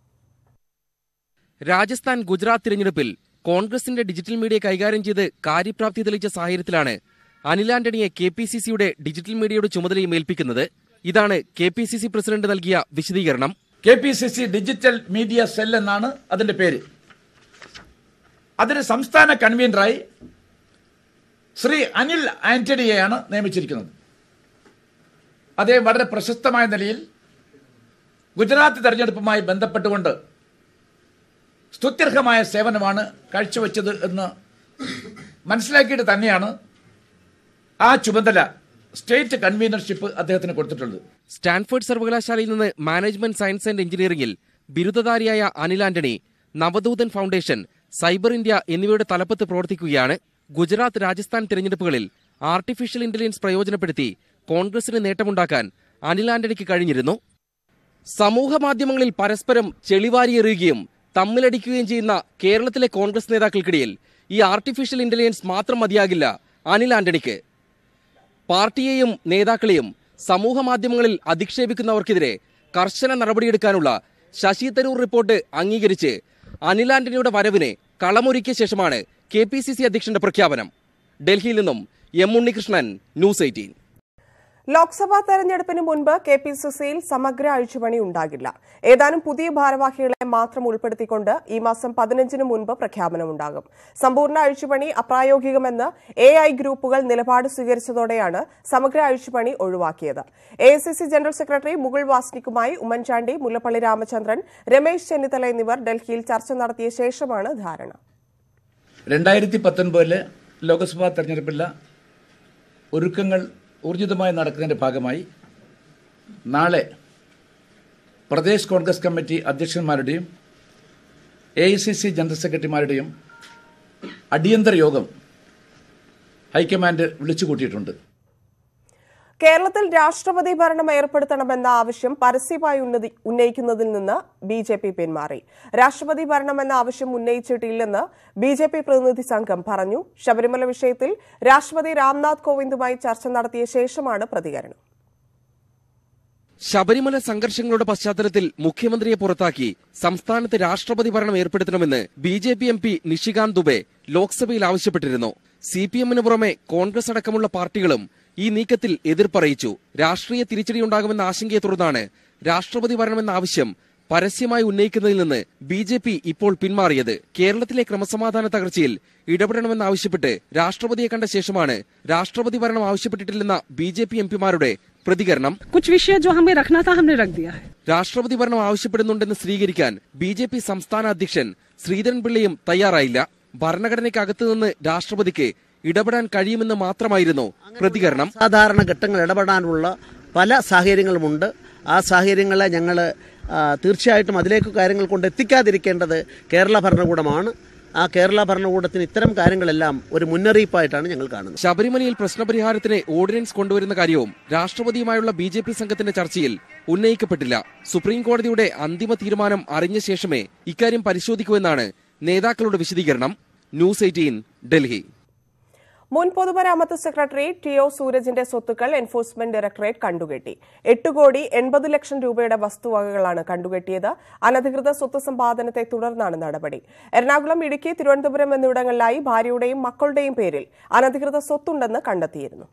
രാജസ്ഥാൻ, ഗുജറാത്ത് തിരഞ്ഞെടുപ്പിൽ കോൺഗ്രസിന്റെ ഡിജിറ്റൽ മീഡിയ കൈകാര്യം ചെയ്ത് കാര്യപ്രാപ്തി തെളിയിച്ച സാഹചര്യത്തിലാണ് അനിൽ ആന്റണിയെ KPCCയുടെ ഡിജിറ്റൽ മീഡിയയുടെ ചുമതലയും ഏൽപ്പിക്കുന്നത്. ഇതാണ് KPCC പ്രസിഡന്റ് നൽകിയ വിശദീകരണം. KPCC ഡിജിറ്റൽ മീഡിയ സെൽ എന്നാണ് അതിന്റെ പേര്. അതിന് സംസ്ഥാന കൺവീനറായി ശ്രീ അനിൽ ആന്റണിയെയാണ് നിയമിച്ചിരിക്കുന്നത്. അദ്ദേഹം വളരെ പ്രശസ്തമായ നിലയിൽ ഗുജറാത്ത് തെരഞ്ഞെടുപ്പുമായി ബന്ധപ്പെട്ടുകൊണ്ട് സ്തുത്യർഹമായ സേവനമാണ് കാഴ്ചവെച്ചത് എന്ന് മനസ്സിലാക്കിയിട്ട് തന്നെയാണ് ആ ചുമതല സ്റ്റേറ്റ് കൺവീനർഷിപ്പ് അദ്ദേഹത്തിന് കൊടുത്തിട്ടുള്ളത്. സ്റ്റാൻഫോർഡ് സർവകലാശാലയിൽ നിന്ന് മാനേജ്മെന്റ് സയൻസ് ആൻഡ് എഞ്ചിനീയറിംഗിൽ ബിരുദധാരിയായ അനിൽ ആന്റണി നവദൂതൻ ഫൗണ്ടേഷൻ, സൈബർ ഇന്ത്യ എന്നിവയുടെ തലപ്പത്ത് പ്രവർത്തിക്കുകയാണ്. ഗുജറാത്ത്, രാജസ്ഥാൻ തിരഞ്ഞെടുപ്പുകളിൽ ആർട്ടിഫിഷ്യൽ ഇന്റലിജൻസ് പ്രയോജനപ്പെടുത്തി കോൺഗ്രസിന് നേട്ടമുണ്ടാക്കാൻ അനിൽ ആന്റണിക്ക് കഴിഞ്ഞിരുന്നു. സമൂഹ മാധ്യമങ്ങളിൽ പരസ്പരം ചെളിവാരിയെറിയുകയും തമ്മിലടിക്കുകയും ചെയ്യുന്ന കേരളത്തിലെ കോൺഗ്രസ് നേതാക്കൾക്കിടയിൽ ഈ ആർട്ടിഫിഷ്യൽ ഇന്റലിജൻസ് മാത്രം മതിയാകില്ല അനിൽ ആന്റണിക്ക്. പാർട്ടിയെയും നേതാക്കളെയും സമൂഹ മാധ്യമങ്ങളിൽ അധിക്ഷേപിക്കുന്നവർക്കെതിരെ കർശന നടപടിയെടുക്കാനുള്ള ശശി തരൂർ റിപ്പോർട്ട് അംഗീകരിച്ച് അനിൽ ആന്റണിയുടെ വരവിനെ കളമൊരുക്കിയ ശേഷമാണ് KPCC അധ്യക്ഷന്റെ പ്രഖ്യാപനം. ഡൽഹിയിൽ നിന്നും M. ഉണ്ണികൃഷ്ണൻ, ന്യൂസ് 18. ലോക്സഭാ തെരഞ്ഞെടുപ്പിന് മുൻപ് KPCCയിൽ സമഗ്ര അഴിച്ചുപണി ഉണ്ടാകില്ല. ഏതാനും പുതിയ ഭാരവാഹികളെ മാത്രം ഉൾപ്പെടുത്തിക്കൊണ്ട് ഈ മാസം 15 മുൻപ് പ്രഖ്യാപനമുണ്ടാകും. സമ്പൂർണ്ണ അഴിച്ചുപണി അപ്രായോഗികമെന്ന് AI ഗ്രൂപ്പുകൾ നിലപാട് സ്വീകരിച്ചതോടെയാണ് സമഗ്ര അഴിച്ചുപണി ഒഴിവാക്കിയത്. AICC ജനറൽ സെക്രട്ടറി മുകുൾ വാസ്നിക്കുമായി ഉമ്മൻചാണ്ടി, മുല്ലപ്പള്ളി രാമചന്ദ്രൻ, രമേശ് ചെന്നിത്തല എന്നിവർ ഡൽഹിയിൽ ചർച്ച നടത്തിയ ശേഷമാണ് ധാരണ. 2019 ലോക്സഭാ തെരഞ്ഞെടുപ്പിലെ ഒരുക്കങ്ങൾ ഊർജിതമായി നടക്കുന്നതിന്റെ ഭാഗമായി നാളെ പ്രദേശ് കോൺഗ്രസ് കമ്മിറ്റി അധ്യക്ഷന്മാരുടെയും AICC ജനറൽ സെക്രട്ടറിമാരുടെയും അടിയന്തര യോഗം ഹൈക്കമാൻഡ് വിളിച്ചുകൂട്ടിയിട്ടുണ്ട്. കേരളത്തിൽ രാഷ്ട്രപതി ഭരണം ഏർപ്പെടുത്തണമെന്ന ആവശ്യം പരസ്യമായി ഉന്നയിക്കുന്നതിൽ നിന്ന് BJP പിന്മാറി. രാഷ്ട്രപതി ഭരണമെന്ന ആവശ്യം ഉന്നയിച്ചിട്ടില്ലെന്ന് BJP പ്രതിനിധി സംഘം പറഞ്ഞു. ശബരിമല വിഷയത്തിൽ രാഷ്ട്രപതി രാംനാഥ് കോവിന്ദുമായി ചർച്ച നടത്തിയ ശേഷമാണ് പ്രതികരണം. ശബരിമല സംഘർഷങ്ങളുടെ പശ്ചാത്തലത്തിൽ മുഖ്യമന്ത്രിയെ പുറത്താക്കി സംസ്ഥാനത്ത് രാഷ്ട്രപതി ഭരണം ഏർപ്പെടുത്തണമെന്ന് BJP MP നിഷികാന്ത് ദുബെ ലോക്സഭയിൽ ആവശ്യപ്പെട്ടിരുന്നു. CPM-ന് പുറമെ കോൺഗ്രസ് അടക്കമുള്ള പാർട്ടികളും ഈ നീക്കത്തിൽ എതിർപ്പറിയിച്ചു. രാഷ്ട്രീയ തിരിച്ചടിയുണ്ടാകുമെന്ന ആശങ്കയെ തുടർന്നാണ് രാഷ്ട്രപതി ഭരണമെന്ന ആവശ്യം പരസ്യമായി ഉന്നയിക്കുന്നതിൽ നിന്ന് BJP ഇപ്പോൾ പിന്മാറിയത്. കേരളത്തിലെ ക്രമസമാധാന തകർച്ചയിൽ ഇടപെടണമെന്നാവശ്യപ്പെട്ട് രാഷ്ട്രപതിയെ കണ്ട ശേഷമാണ് രാഷ്ട്രപതി ഭരണം ആവശ്യപ്പെട്ടിട്ടില്ലെന്ന BJP MPമാരുടെ പ്രതികരണം. രാഷ്ട്രപതി ഭരണം ആവശ്യപ്പെടുന്നുണ്ടെന്ന് സ്ഥിരീകരിക്കാൻ BJP സംസ്ഥാന അധ്യക്ഷൻ ശ്രീധരൻ പിള്ളയും തയ്യാറായില്ല. ഭരണഘടനയ്ക്കകത്തുനിന്ന് രാഷ്ട്രപതിക്ക് ഇടപെടാൻ കഴിയുമെന്ന് മാത്രമായിരുന്നു പ്രതികരണം. സാധാരണ ഘട്ടങ്ങൾ ഇടപെടാനുള്ള പല സാഹചര്യങ്ങളുമുണ്ട്. ആ സാഹചര്യങ്ങളെ ഞങ്ങൾ തീർച്ചയായിട്ടും അതിലേക്ക് കാര്യങ്ങൾ കൊണ്ട് എത്തിക്കാതിരിക്കേണ്ടത് കേരള ഭരണകൂടമാണ്. ആ കേരള ഭരണകൂടത്തിന് ഇത്തരം കാര്യങ്ങളെല്ലാം ഒരു മുന്നറിയിപ്പായിട്ടാണ് ഞങ്ങൾ കാണുന്നത്. ശബരിമലയിൽ പ്രശ്നപരിഹാരത്തിന് ഓർഡിനൻസ് കൊണ്ടുവരുന്ന കാര്യവും രാഷ്ട്രപതിയുമായുള്ള BJP സംഘത്തിന്റെ ചർച്ചയിൽ ഉന്നയിക്കപ്പെട്ടില്ല. സുപ്രീം കോടതിയുടെ അന്തിമ തീരുമാനം അറിഞ്ഞ ശേഷമേ ഇക്കാര്യം പരിശോധിക്കൂ നേതാക്കളുടെ വിശദീകരണം. ന്യൂസ് 18 ഡൽഹി. മുൻ പൊതുമരാമത്ത് സെക്രട്ടറി TO സൂരജിന്റെ സ്വത്തുക്കൾ എൻഫോഴ്സ്മെന്റ് ഡയറക്ടറേറ്റ് കണ്ടുകെട്ടി. 8,80,00,000 രൂപയുടെ വസ്തുവകകളാണ് കണ്ടുകെട്ടിയത്. അനധികൃത സ്വത്ത് സമ്പാദനത്തെ തുടർന്നാണ് നടപടി. എറണാകുളം, ഇടുക്കി, തിരുവനന്തപുരം എന്നിവിടങ്ങളിലായി ഭാര്യയുടെയും മക്കളുടെയും പേരിൽ അനധികൃത സ്വത്തുണ്ടെന്ന് കണ്ടെത്തിയിരുന്നു.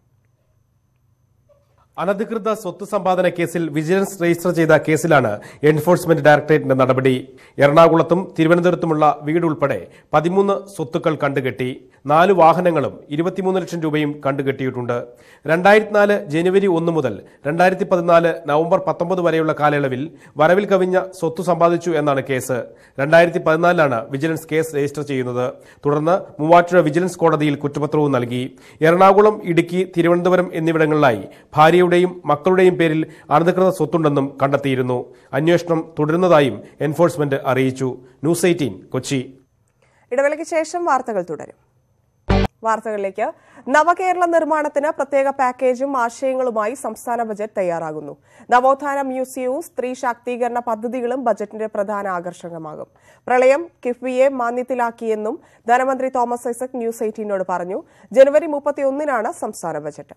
അനധികൃത സ്വത്ത് സമ്പാദന കേസിൽ വിജിലൻസ് രജിസ്റ്റർ ചെയ്ത കേസിലാണ് എൻഫോഴ്സ്മെന്റ് ഡയറക്ടറേറ്റിന്റെ നടപടി. എറണാകുളത്തും തിരുവനന്തപുരത്തുമുള്ള വീട് ഉൾപ്പെടെ 13 സ്വത്തുക്കൾ കണ്ടുകെട്ടി. 4 വാഹനങ്ങളും 23 ലക്ഷം രൂപയും കണ്ടുകെട്ടിയിട്ടുണ്ട്. 2004 ജനുവരി 1 മുതൽ 2014 നവംബർ 19 വരെയുള്ള കാലയളവിൽ വരവിൽ കവിഞ്ഞ സ്വത്ത് സമ്പാദിച്ചു എന്നാണ് കേസ്. 2014 വിജിലൻസ് കേസ് രജിസ്റ്റർ ചെയ്യുന്നത്. തുടർന്ന് മൂവാറ്റുപുഴ വിജിലൻസ് കോടതിയിൽ കുറ്റപത്രവും നൽകി. എറണാകുളം, ഇടുക്കി, തിരുവനന്തപുരം എന്നിവിടങ്ങളിലായി ഭാര്യയുടെയും മക്കളുടെയും പേരിൽ അനധികൃത സ്വത്തുണ്ടെന്നും കണ്ടെത്തിയിരുന്നു. അന്വേഷണം തുടരുന്നതായും എൻഫോഴ്സ്മെന്റ് അറിയിച്ചു. ന്യൂസ് 18 കൊച്ചി. ഇടവേളയ്ക്ക് ശേഷം വാർത്തകൾ തുടരും. വാർത്തകളിലേക്ക്. നവകേരള നിർമ്മാണത്തിന് പ്രത്യേക പാക്കേജും ആശയങ്ങളുമായി സംസ്ഥാന ബജറ്റ് തയ്യാറാകുന്നു. നവോത്ഥാന മ്യൂസിയവും സ്ത്രീ ശാക്തീകരണ പദ്ധതികളും ബജറ്റിന്റെ പ്രധാന ആകർഷകമാകും. പ്രളയം കിഫ്ബിയെ മാന്ദ്യത്തിലാക്കിയെന്നും ധനമന്ത്രി തോമസ് ഐസക് ന്യൂസ് 18നോട് പറഞ്ഞു. ജനുവരി 31-നാണ് സംസ്ഥാന ബജറ്റ്.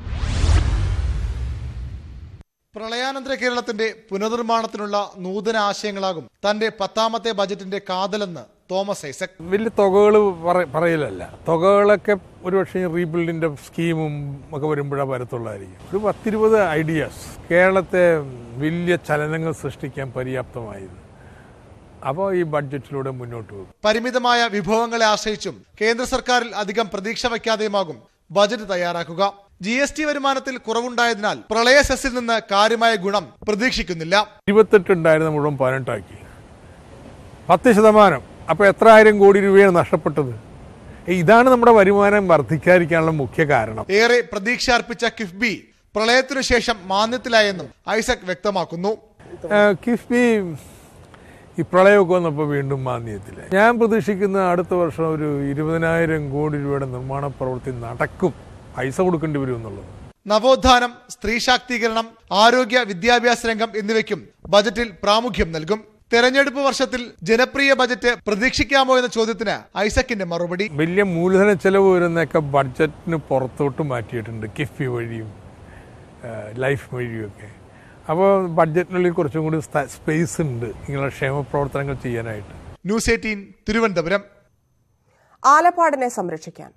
പ്രളയാനന്തര കേരളത്തിന്റെ പുനർനിർമ്മാണത്തിനുള്ള നൂതന ആശയങ്ങളാകും തന്റെ 10ാമത്തെ ബജറ്റിന്റെ കാതലെന്ന് തോമസ് ഐസക്. വലിയ തുകകൾ പറയലല്ല, തുകകളൊക്കെ ഒരുപക്ഷെ റീബിൽഡിന്റെ സ്കീമും ഒക്കെ വരുമ്പോഴാണ് വരത്തുള്ളതായിരിക്കും. ഒരു 10-20 ഐഡിയാസ് കേരളത്തെ വലിയ ചലനങ്ങൾ സൃഷ്ടിക്കാൻ പര്യാപ്തമായത്. അപ്പോൾ ഈ ബഡ്ജറ്റിലൂടെ മുന്നോട്ട് പോകും. പരിമിതമായ വിഭവങ്ങളെ ആശ്രയിച്ചും കേന്ദ്ര സർക്കാരിൽ അധികം പ്രതീക്ഷ വയ്ക്കാതെയുമാകും ബജറ്റ് തയ്യാറാക്കുക. GST വരുമാനത്തിൽ കുറവുണ്ടായതിനാൽ പ്രളയ സെസ്സിൽ നിന്ന് കാര്യമായ ഗുണം പ്രതീക്ഷിക്കുന്നില്ല. 28 ഉണ്ടായിരുന്ന മുഴുവൻ 18 ആക്കി. 10%. അപ്പോൾ എത്ര ആയിരം കോടി രൂപയാണ് നഷ്ടപ്പെട്ടത്? ഇതാണ് നമ്മുടെ വരുമാനം വർദ്ധിക്കാതിരിക്കാനുള്ള മുഖ്യ കാരണം. ഏറെ പ്രതീക്ഷ അർപ്പിച്ച കിഫ്ബി പ്രളയത്തിനു ശേഷം മാന്ദ്യത്തിലായെന്നും ഐസക് വ്യക്തമാക്കുന്നു. കിഫ്ബി ഈ പ്രളയമൊക്കെ വന്നപ്പോൾ വീണ്ടും മാന്ദ്യത്തില്ല. ഞാൻ പ്രതീക്ഷിക്കുന്ന അടുത്ത വർഷം ഒരു 20,000 കോടി രൂപയുടെ നിർമ്മാണ പ്രവൃത്തി നടക്കും. പൈസ കൊടുക്കേണ്ടി വരും എന്നുള്ളത്. നവോത്ഥാനം, സ്ത്രീ ശാക്തീകരണം, ആരോഗ്യ വിദ്യാഭ്യാസ രംഗം എന്നിവയ്ക്കും ബജറ്റിൽ പ്രാമുഖ്യം നൽകും. തെരഞ്ഞെടുപ്പ് വർഷത്തിൽ ജനപ്രിയ ബജറ്റ് പ്രതീക്ഷിക്കാമോ എന്ന ചോദ്യത്തിന് ഐസക്കിന്റെ മറുപടി. വലിയ മൂലധന ചെലവ് വരുന്നൊക്കെ ബഡ്ജറ്റിന് പുറത്തോട്ട് മാറ്റിയിട്ടുണ്ട്. കിഫ്ബി വഴിയും ലൈഫ് വഴിയുമൊക്കെ. അപ്പോൾ ബഡ്ജറ്റിനുള്ളിൽ കുറച്ചും കൂടി സ്പേസ് ഉണ്ട് ഇങ്ങനെയുള്ള ക്ഷേമ പ്രവർത്തനങ്ങൾ ചെയ്യാനായിട്ട്. ന്യൂസ് 18 തിരുവനന്തപുരം. ആലപ്പാടിനെ സംരക്ഷിക്കാൻ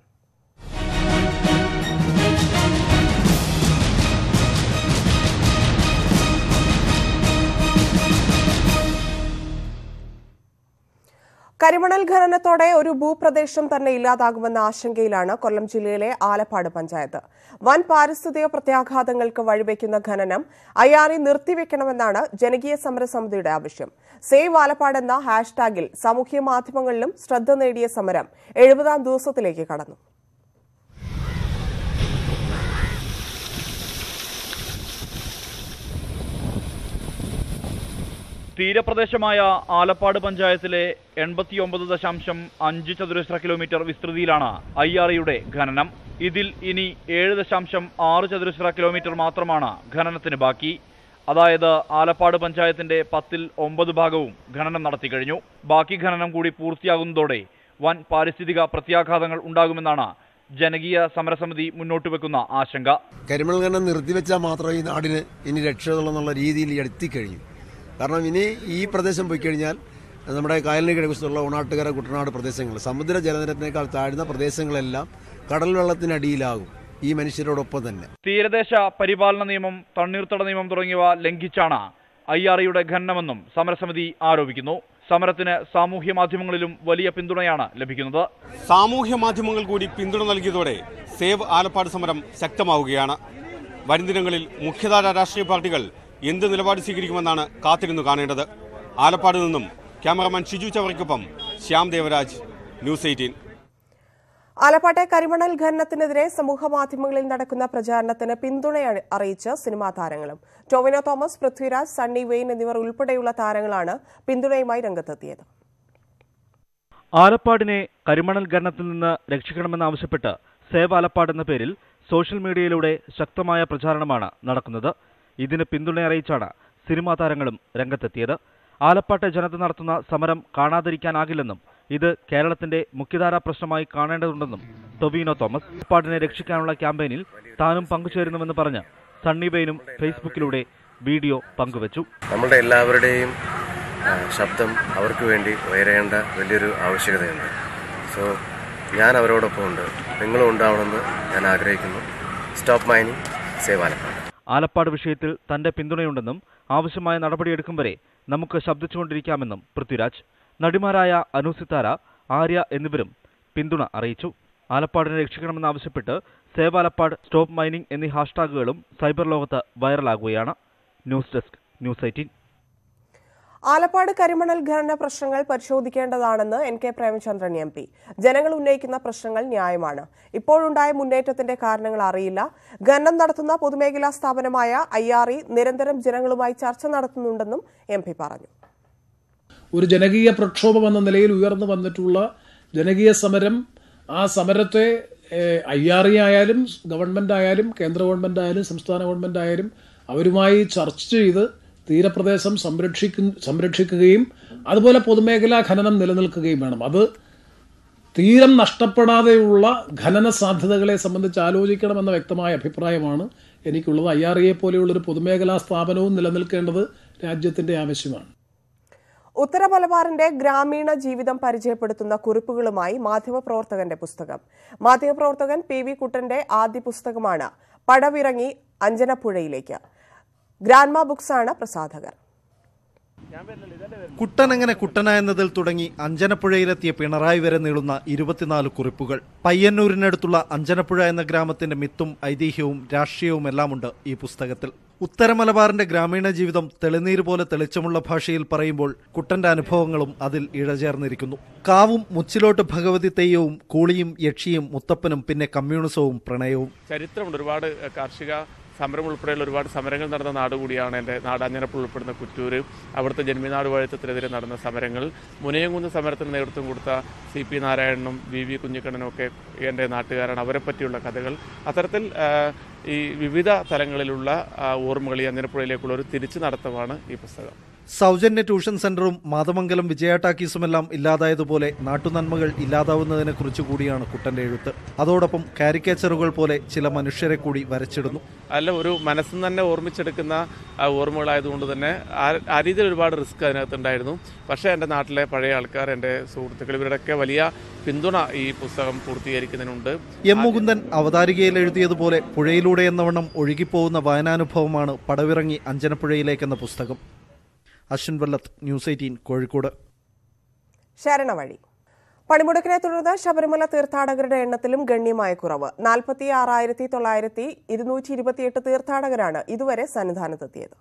കരിമണൽ ഖനനത്തോടെ ഒരു ഭൂപ്രദേശം തന്നെ ഇല്ലാതാകുമെന്ന ആശങ്കയിലാണ് കൊല്ലം ജില്ലയിലെ ആലപ്പാട് പഞ്ചായത്ത്. വൻ പാരിസ്ഥിതിക പ്രത്യാഘാതങ്ങൾക്ക് വഴിവെക്കുന്ന ഖനനം IRE നിർത്തിവെക്കണമെന്നാണ് ജനകീയ സമരസമിതിയുടെ ആവശ്യം. സേവ് ആലപ്പാട് എന്ന ഹാഷ്ടാഗിൽ സാമൂഹ്യ മാധ്യമങ്ങളിലും ശ്രദ്ധ നേടിയ സമരം 70ാം ദിവസത്തിലേക്ക് കടന്നു. തീരപ്രദേശമായ ആലപ്പാട് പഞ്ചായത്തിലെ 89.5 ചതുരശ്ര കിലോമീറ്റർ വിസ്തൃതിയിലാണ് IREയുടെ ഖനനം. ഇതിൽ ഇനി 7.6 ചതുരശ്ര കിലോമീറ്റർ മാത്രമാണ് ഖനനത്തിന് ബാക്കി. അതായത് ആലപ്പാട് പഞ്ചായത്തിന്റെ 10ൽ 9 ഭാഗവും ഖനനം നടത്തി കഴിഞ്ഞു. ബാക്കി ഖനനം കൂടി പൂർത്തിയാകുന്നതോടെ വൻ പാരിസ്ഥിതിക പ്രത്യാഘാതങ്ങൾ ഉണ്ടാകുമെന്നാണ് ജനകീയ സമരസമിതി മുന്നോട്ട് വെക്കുന്ന ആശങ്ക. കരിമണൽ ഖനനം നിർത്തിവെച്ചാൽ മാത്രമേ ഈ നാടിന് ഇനി രക്ഷയുള്ളൂ രീതിയിൽ എത്തിക്കഴിയും. കാരണം ഇനി ഈ പ്രദേശം പോയി കഴിഞ്ഞാൽ നമ്മുടെ കായലിന് കിഴക്കുള്ള ഉണാട്ടുകര, കുട്ടനാട് പ്രദേശങ്ങൾ, സമുദ്ര ജലനിരപ്പിനേക്കാൾ താഴ്ന്ന പ്രദേശങ്ങളെല്ലാം കടൽ വെള്ളത്തിനടിയിലാകും ഈ മനുഷ്യരോടൊപ്പം തന്നെ. തീരദേശ പരിപാലന നിയമം, തണ്ണീർത്തട നിയമം തുടങ്ങിയവ ലംഘിച്ചാണ് IREയുടെ ഖനനമെന്നും സമരസമിതി ആരോപിക്കുന്നു. സമരത്തിന് സാമൂഹ്യ മാധ്യമങ്ങളിലും വലിയ പിന്തുണയാണ് ലഭിക്കുന്നത്. സാമൂഹ്യ മാധ്യമങ്ങൾ കൂടി പിന്തുണ നൽകിയതോടെ സേവ് ആലപ്പാട് സമരം ശക്തമാവുകയാണ്. വരും ദിനങ്ങളിൽ മുഖ്യധാര രാഷ്ട്രീയ പാർട്ടികൾ എന്ത് നിലപാട് സ്വീകരിക്കുമെന്നാണ് കാത്തിരുന്നു കാണേണ്ടത്. ആലപ്പാട് നിന്നും ക്യാമറമാൻ ഷിജു ചവറയ്ക്കൊപ്പം ശ്യാം ദേവരാജ്, ന്യൂസ് 18. ആലപ്പാട്ടെ കരിമണൽ ഖനനത്തിനെതിരെ സമൂഹമാധ്യമങ്ങളിൽ നടക്കുന്ന പ്രചാരണത്തിന് പിന്തുണ അറിയിച്ച് സിനിമാ താരങ്ങളും. Tovino Thomas, Prithviraj, Sunny Wayne എന്നിവർ ഉൾപ്പെടെയുള്ള താരങ്ങളാണ് പിന്തുണയുമായി രംഗത്തെത്തിയത്. ആലപ്പാടിനെ കരിമണൽ ഖനനത്തിൽ നിന്ന് രക്ഷിക്കണമെന്നാവശ്യപ്പെട്ട് സേവ് ആലപ്പാട് എന്ന പേരിൽ സോഷ്യൽ മീഡിയയിലൂടെ ശക്തമായ പ്രചാരണമാണ് നടക്കുന്നത്. ഇതിന് പിന്തുണ അറിയിച്ചാണ് സിനിമാ താരങ്ങളും രംഗത്തെത്തിയത്. ആലപ്പാട്ടെ ജനത നടത്തുന്ന സമരം കാണാതിരിക്കാനാകില്ലെന്നും ഇത് കേരളത്തിന്റെ മുഖ്യധാരാ പ്രശ്നമായി കാണേണ്ടതുണ്ടെന്നും ടൊവിനോ തോമസ് ആലപ്പാടിനെ രക്ഷിക്കാനുള്ള ക്യാമ്പയിനിൽ താനും പങ്കുചേരുന്നുവെന്ന് പറഞ്ഞ് സണ്ണി വെയിനും ഫേസ്ബുക്കിലൂടെ വീഡിയോ പങ്കുവച്ചു. നമ്മുടെ എല്ലാവരുടെയും ശബ്ദം അവർക്ക് വേണ്ടി ഉയരേണ്ട വലിയൊരു ആവശ്യകതയുണ്ട്. സോ ഞാൻ അവരോടൊപ്പം ഉണ്ട്, നിങ്ങളും ഉണ്ടാവണമെന്ന് ഞാൻ ആഗ്രഹിക്കുന്നു. Stop mining, save Alappad. Alappad വിഷയത്തിൽ തന്റെ പിന്തുണയുണ്ടെന്നും ആവശ്യമായ നടപടിയെടുക്കും വരെ നമുക്ക് ശബ്ദിച്ചുകൊണ്ടിരിക്കാമെന്നും പൃഥ്വിരാജ്. നടിമാരായ അനു സിത്താര, ആര്യ എന്നിവരും പിന്തുണ അറിയിച്ചു. ആലപ്പാടിനെ രക്ഷിക്കണമെന്നാവശ്യപ്പെട്ട് സേവ് ആലപ്പാട്, സ്റ്റോപ്പ് മൈനിങ് എന്നീ ഹാഷ്ടാഗുകളും സൈബർ ലോകത്ത് വൈറലാകുകയാണ്. News desk, news 18. ആലപ്പാട് കരിമണൽ ഖനന പ്രശ്നങ്ങൾ പരിശോധിക്കേണ്ടതാണെന്ന് NK പ്രേമചന്ദ്രൻ MP. ജനങ്ങൾ ഉന്നയിക്കുന്ന പ്രശ്നങ്ങൾ ന്യായമാണ്. ഇപ്പോഴുണ്ടായ മുന്നേറ്റത്തിന്റെ കാരണങ്ങൾ അറിയില്ല. ഖനനം നടത്തുന്ന പൊതുമേഖലാ സ്ഥാപനമായ IRE നിരന്തരം ജനങ്ങളുമായി ചർച്ച നടത്തുന്നുണ്ടെന്നും MP പറഞ്ഞു. ഒരു ജനകീയ പ്രക്ഷോഭം എന്ന നിലയിൽ ഉയർന്നു വന്നിട്ടുള്ള ജനകീയ സമരം, ആ സമരത്തെ IRE ആയാലും ഗവൺമെന്റ് ആയാലും കേന്ദ്ര ഗവൺമെന്റ് ആയാലും സംസ്ഥാന ഗവൺമെന്റ് ആയാലും അവരുമായി ചർച്ച ചെയ്ത് തീരപ്രദേശം സംരക്ഷിക്കുകയും അതുപോലെ പൊതുമേഖലാ ഖനനം നിലനിൽക്കുകയും വേണം. അത് തീരം നഷ്ടപ്പെടാതെയുള്ള ഖനന സാധ്യതകളെ സംബന്ധിച്ച് ആലോചിക്കണമെന്ന വ്യക്തമായ അഭിപ്രായമാണ് എനിക്കുള്ളത്. IRE പോലെയുള്ളൊരു പൊതുമേഖലാ സ്ഥാപനവും നിലനിൽക്കേണ്ടത് രാജ്യത്തിന്റെ ആവശ്യമാണ്. ഉത്തര മലബാറിന്റെ ഗ്രാമീണ ജീവിതം പരിചയപ്പെടുത്തുന്ന കുറിപ്പുകളുമായി മാധ്യമപ്രവർത്തകന്റെ പുസ്തകം. മാധ്യമപ്രവർത്തകൻ PV കുട്ടന്റെ ആദ്യ പുസ്തകമാണ് പടവിറങ്ങി അഞ്ജനപ്പുഴയിലേക്ക്. ഗ്രാൻമ ബുക്സാണ് പ്രസാധകർ. കുട്ടനെങ്ങനെ കുട്ടനായെന്നതിൽ തുടങ്ങി അഞ്ജനപ്പുഴയിലെത്തിയ പിണറായി വരെ നീളുന്ന 24 കുറിപ്പുകൾ. പയ്യന്നൂരിനടുത്തുള്ള അഞ്ജനപ്പുഴ എന്ന ഗ്രാമത്തിന്റെ മിത്തും ഐതിഹ്യവും രാഷ്ട്രീയവും എല്ലാമുണ്ട് ഈ പുസ്തകത്തിൽ. ഉത്തര മലബാറിന്റെ ഗ്രാമീണ ജീവിതം തെളിനീര് പോലെ തെളിച്ചമുള്ള ഭാഷയിൽ പറയുമ്പോൾ കുട്ടന്റെ അനുഭവങ്ങളും അതിൽ ഇഴചേർന്നിരിക്കുന്നു. കാവും മുച്ചിലോട്ട് ഭഗവതി തെയ്യവും കൂളിയും യക്ഷിയും മുത്തപ്പനും പിന്നെ കമ്മ്യൂണിസവും പ്രണയവും. ചരിത്രമുണ്ട്. ഒരുപാട് കാർഷിക സമരം ഉൾപ്പെടെയുള്ള ഒരുപാട് സമരങ്ങൾ നടന്ന നാട് കൂടിയാണ് എൻ്റെ നാട്. അഞ്ജനപ്പുഴ ഉൾപ്പെടുന്ന കുറ്റൂർ, അവിടുത്തെ ജന്മിനാട് വഴത്തത്തിനെതിരെ നടന്ന സമരങ്ങൾ, മുനയംകുന്ന് സമരത്തിന് നേതൃത്വം കൊടുത്ത CP നാരായണനും VV കുഞ്ഞിക്കണ്ണനും ഒക്കെ എൻ്റെ നാട്ടുകാരാണ്. അവരെ പറ്റിയുള്ള കഥകൾ, അത്തരത്തിൽ ഈ വിവിധ തലങ്ങളിലുള്ള ഓർമ്മകൾ ഈ അഞ്ജനപ്പുഴയിലേക്കുള്ള ഒരു തിരിച്ചു നടത്തമാണ് ഈ പുസ്തകം. സൗജന്യ ട്യൂഷൻ സെന്ററും മാതമംഗലം വിജയാട്ടാക്കീസുമെല്ലാം ഇല്ലാതായതുപോലെ നാട്ടുനന്മകൾ ഇല്ലാതാവുന്നതിനെ കുറിച്ച് കൂടിയാണ് കുട്ടന്റെ എഴുത്ത്. അതോടൊപ്പം കാരിക്കേച്ചറുകൾ പോലെ ചില മനുഷ്യരെ കൂടി വരച്ചിടുന്നു. അല്ല, ഒരു മനസ്സിൽ തന്നെ ഓർമ്മിച്ചെടുക്കുന്ന ഓർമ്മകളായതുകൊണ്ട് തന്നെ ആ രീതിയിൽ ഒരുപാട് റിസ്ക് അതിനകത്തുണ്ടായിരുന്നു. പക്ഷേ എൻ്റെ നാട്ടിലെ പഴയ ആൾക്കാർ, എൻ്റെ സുഹൃത്തുക്കൾ, ഇവരുടെയൊക്കെ വലിയ പിന്തുണ ഈ പുസ്തകം പൂർത്തീകരിക്കുന്നതിനുണ്ട്. M. മുകുന്ദൻ അവതാരികയിൽ എഴുതിയതുപോലെ പുഴയിലൂടെ എന്നവണ്ണം ഒഴുകിപ്പോകുന്ന വായനാനുഭവമാണ് പടവിറങ്ങി അഞ്ജനപ്പുഴയിലേക്കെന്ന പുസ്തകം. അശ്വിൻ വല്ലത്ത്, ന്യൂസ് 18, കോഴിക്കോട്. ശരണവഴി. പണിമുടക്കിനെ തുടർന്ന് ശബരിമല തീർത്ഥാടകരുടെ എണ്ണത്തിലും ഗണ്യമായ കുറവ്. 46,228 തീർത്ഥാടകരാണ് ഇതുവരെ സന്നിധാനത്തെത്തിയത്.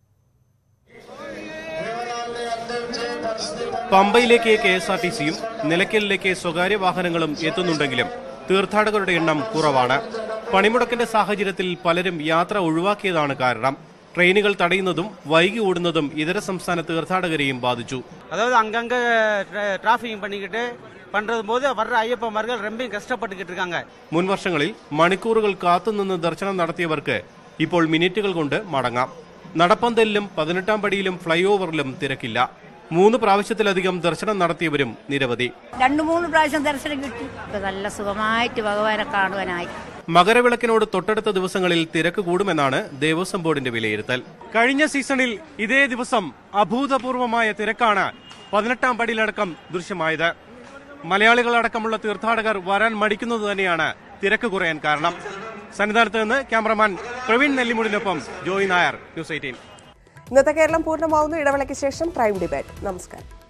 പമ്പയിലേക്ക് KSRTCയും നിലയ്ക്കലിലേക്ക് സ്വകാര്യ വാഹനങ്ങളും എത്തുന്നുണ്ടെങ്കിലും തീർത്ഥാടകരുടെ എണ്ണം കുറവാണ്. പണിമുടക്കിന്റെ സാഹചര്യത്തിൽ പലരും യാത്ര ഒഴിവാക്കിയതാണ് കാരണം. ട്രെയിനുകൾ തടയുന്നതും വൈകി ഓടുന്നതും ഇതര സംസ്ഥാന തീർത്ഥാടകരെയും ബാധിച്ചു. അതായത് അങ്കങ്ക ട്രാഫിക് പണിക്കിട്ട് പண்றது போது வர்ற ஐயப்பமார்கள் ரொம்ப கஷ்டப்பட்டுக்கிட்டு இருக்காங்க. മുൻ വർഷങ്ങളിൽ മണിക്കൂറുകൾ കാത്തുനിന്ന് ദർശനം നടത്തിയവർക്ക് ഇപ്പോൾ മിനിറ്റുകൾ കൊണ്ട് മടങ്ങാം. നടപ്പന്തലിലും 18-ാം പടിയിലും ഫ്ലൈ ഓവറിലും തിരക്കില്ല. 3 പ്രാവശ്യത്തിലധികം ദർശനം നടത്തിയവരും നിരവധി. 2-3 പ്രാവശ്യം ദർശനം കിട്ടി. നല്ല സുഖമായിട്ട് ഭഗവാനെ കാണുവാനായി. മകരവിളക്കിനോട് തൊട്ടടുത്ത ദിവസങ്ങളിൽ തിരക്ക് കൂടുമെന്നാണ് ദേവസ്വം ബോർഡിന്റെ വിലയിരുത്തൽ. കഴിഞ്ഞ സീസണിൽ ഇതേ ദിവസം അഭൂതപൂർവമായ തിരക്കാണ് 18-ാം പടിയിലടക്കം ദൃശ്യമായത്. മലയാളികളടക്കമുള്ള തീർത്ഥാടകർ വരാൻ മടിക്കുന്നത് തന്നെയാണ് തിരക്ക് കുറയാൻ കാരണം. സന്നിധാനത്ത് നിന്ന് ക്യാമറമാൻ പ്രവീൺ നെല്ലിമുടിനൊപ്പം ജോയ് നായർ, ന്യൂസ് 18. ഇന്നത്തെ കേരളം പൂർണ്ണമാവുന്നു. ഇടവേളയ്ക്ക് ശേഷം പ്രൈം ഡിബേറ്റ്. നമസ്കാരം.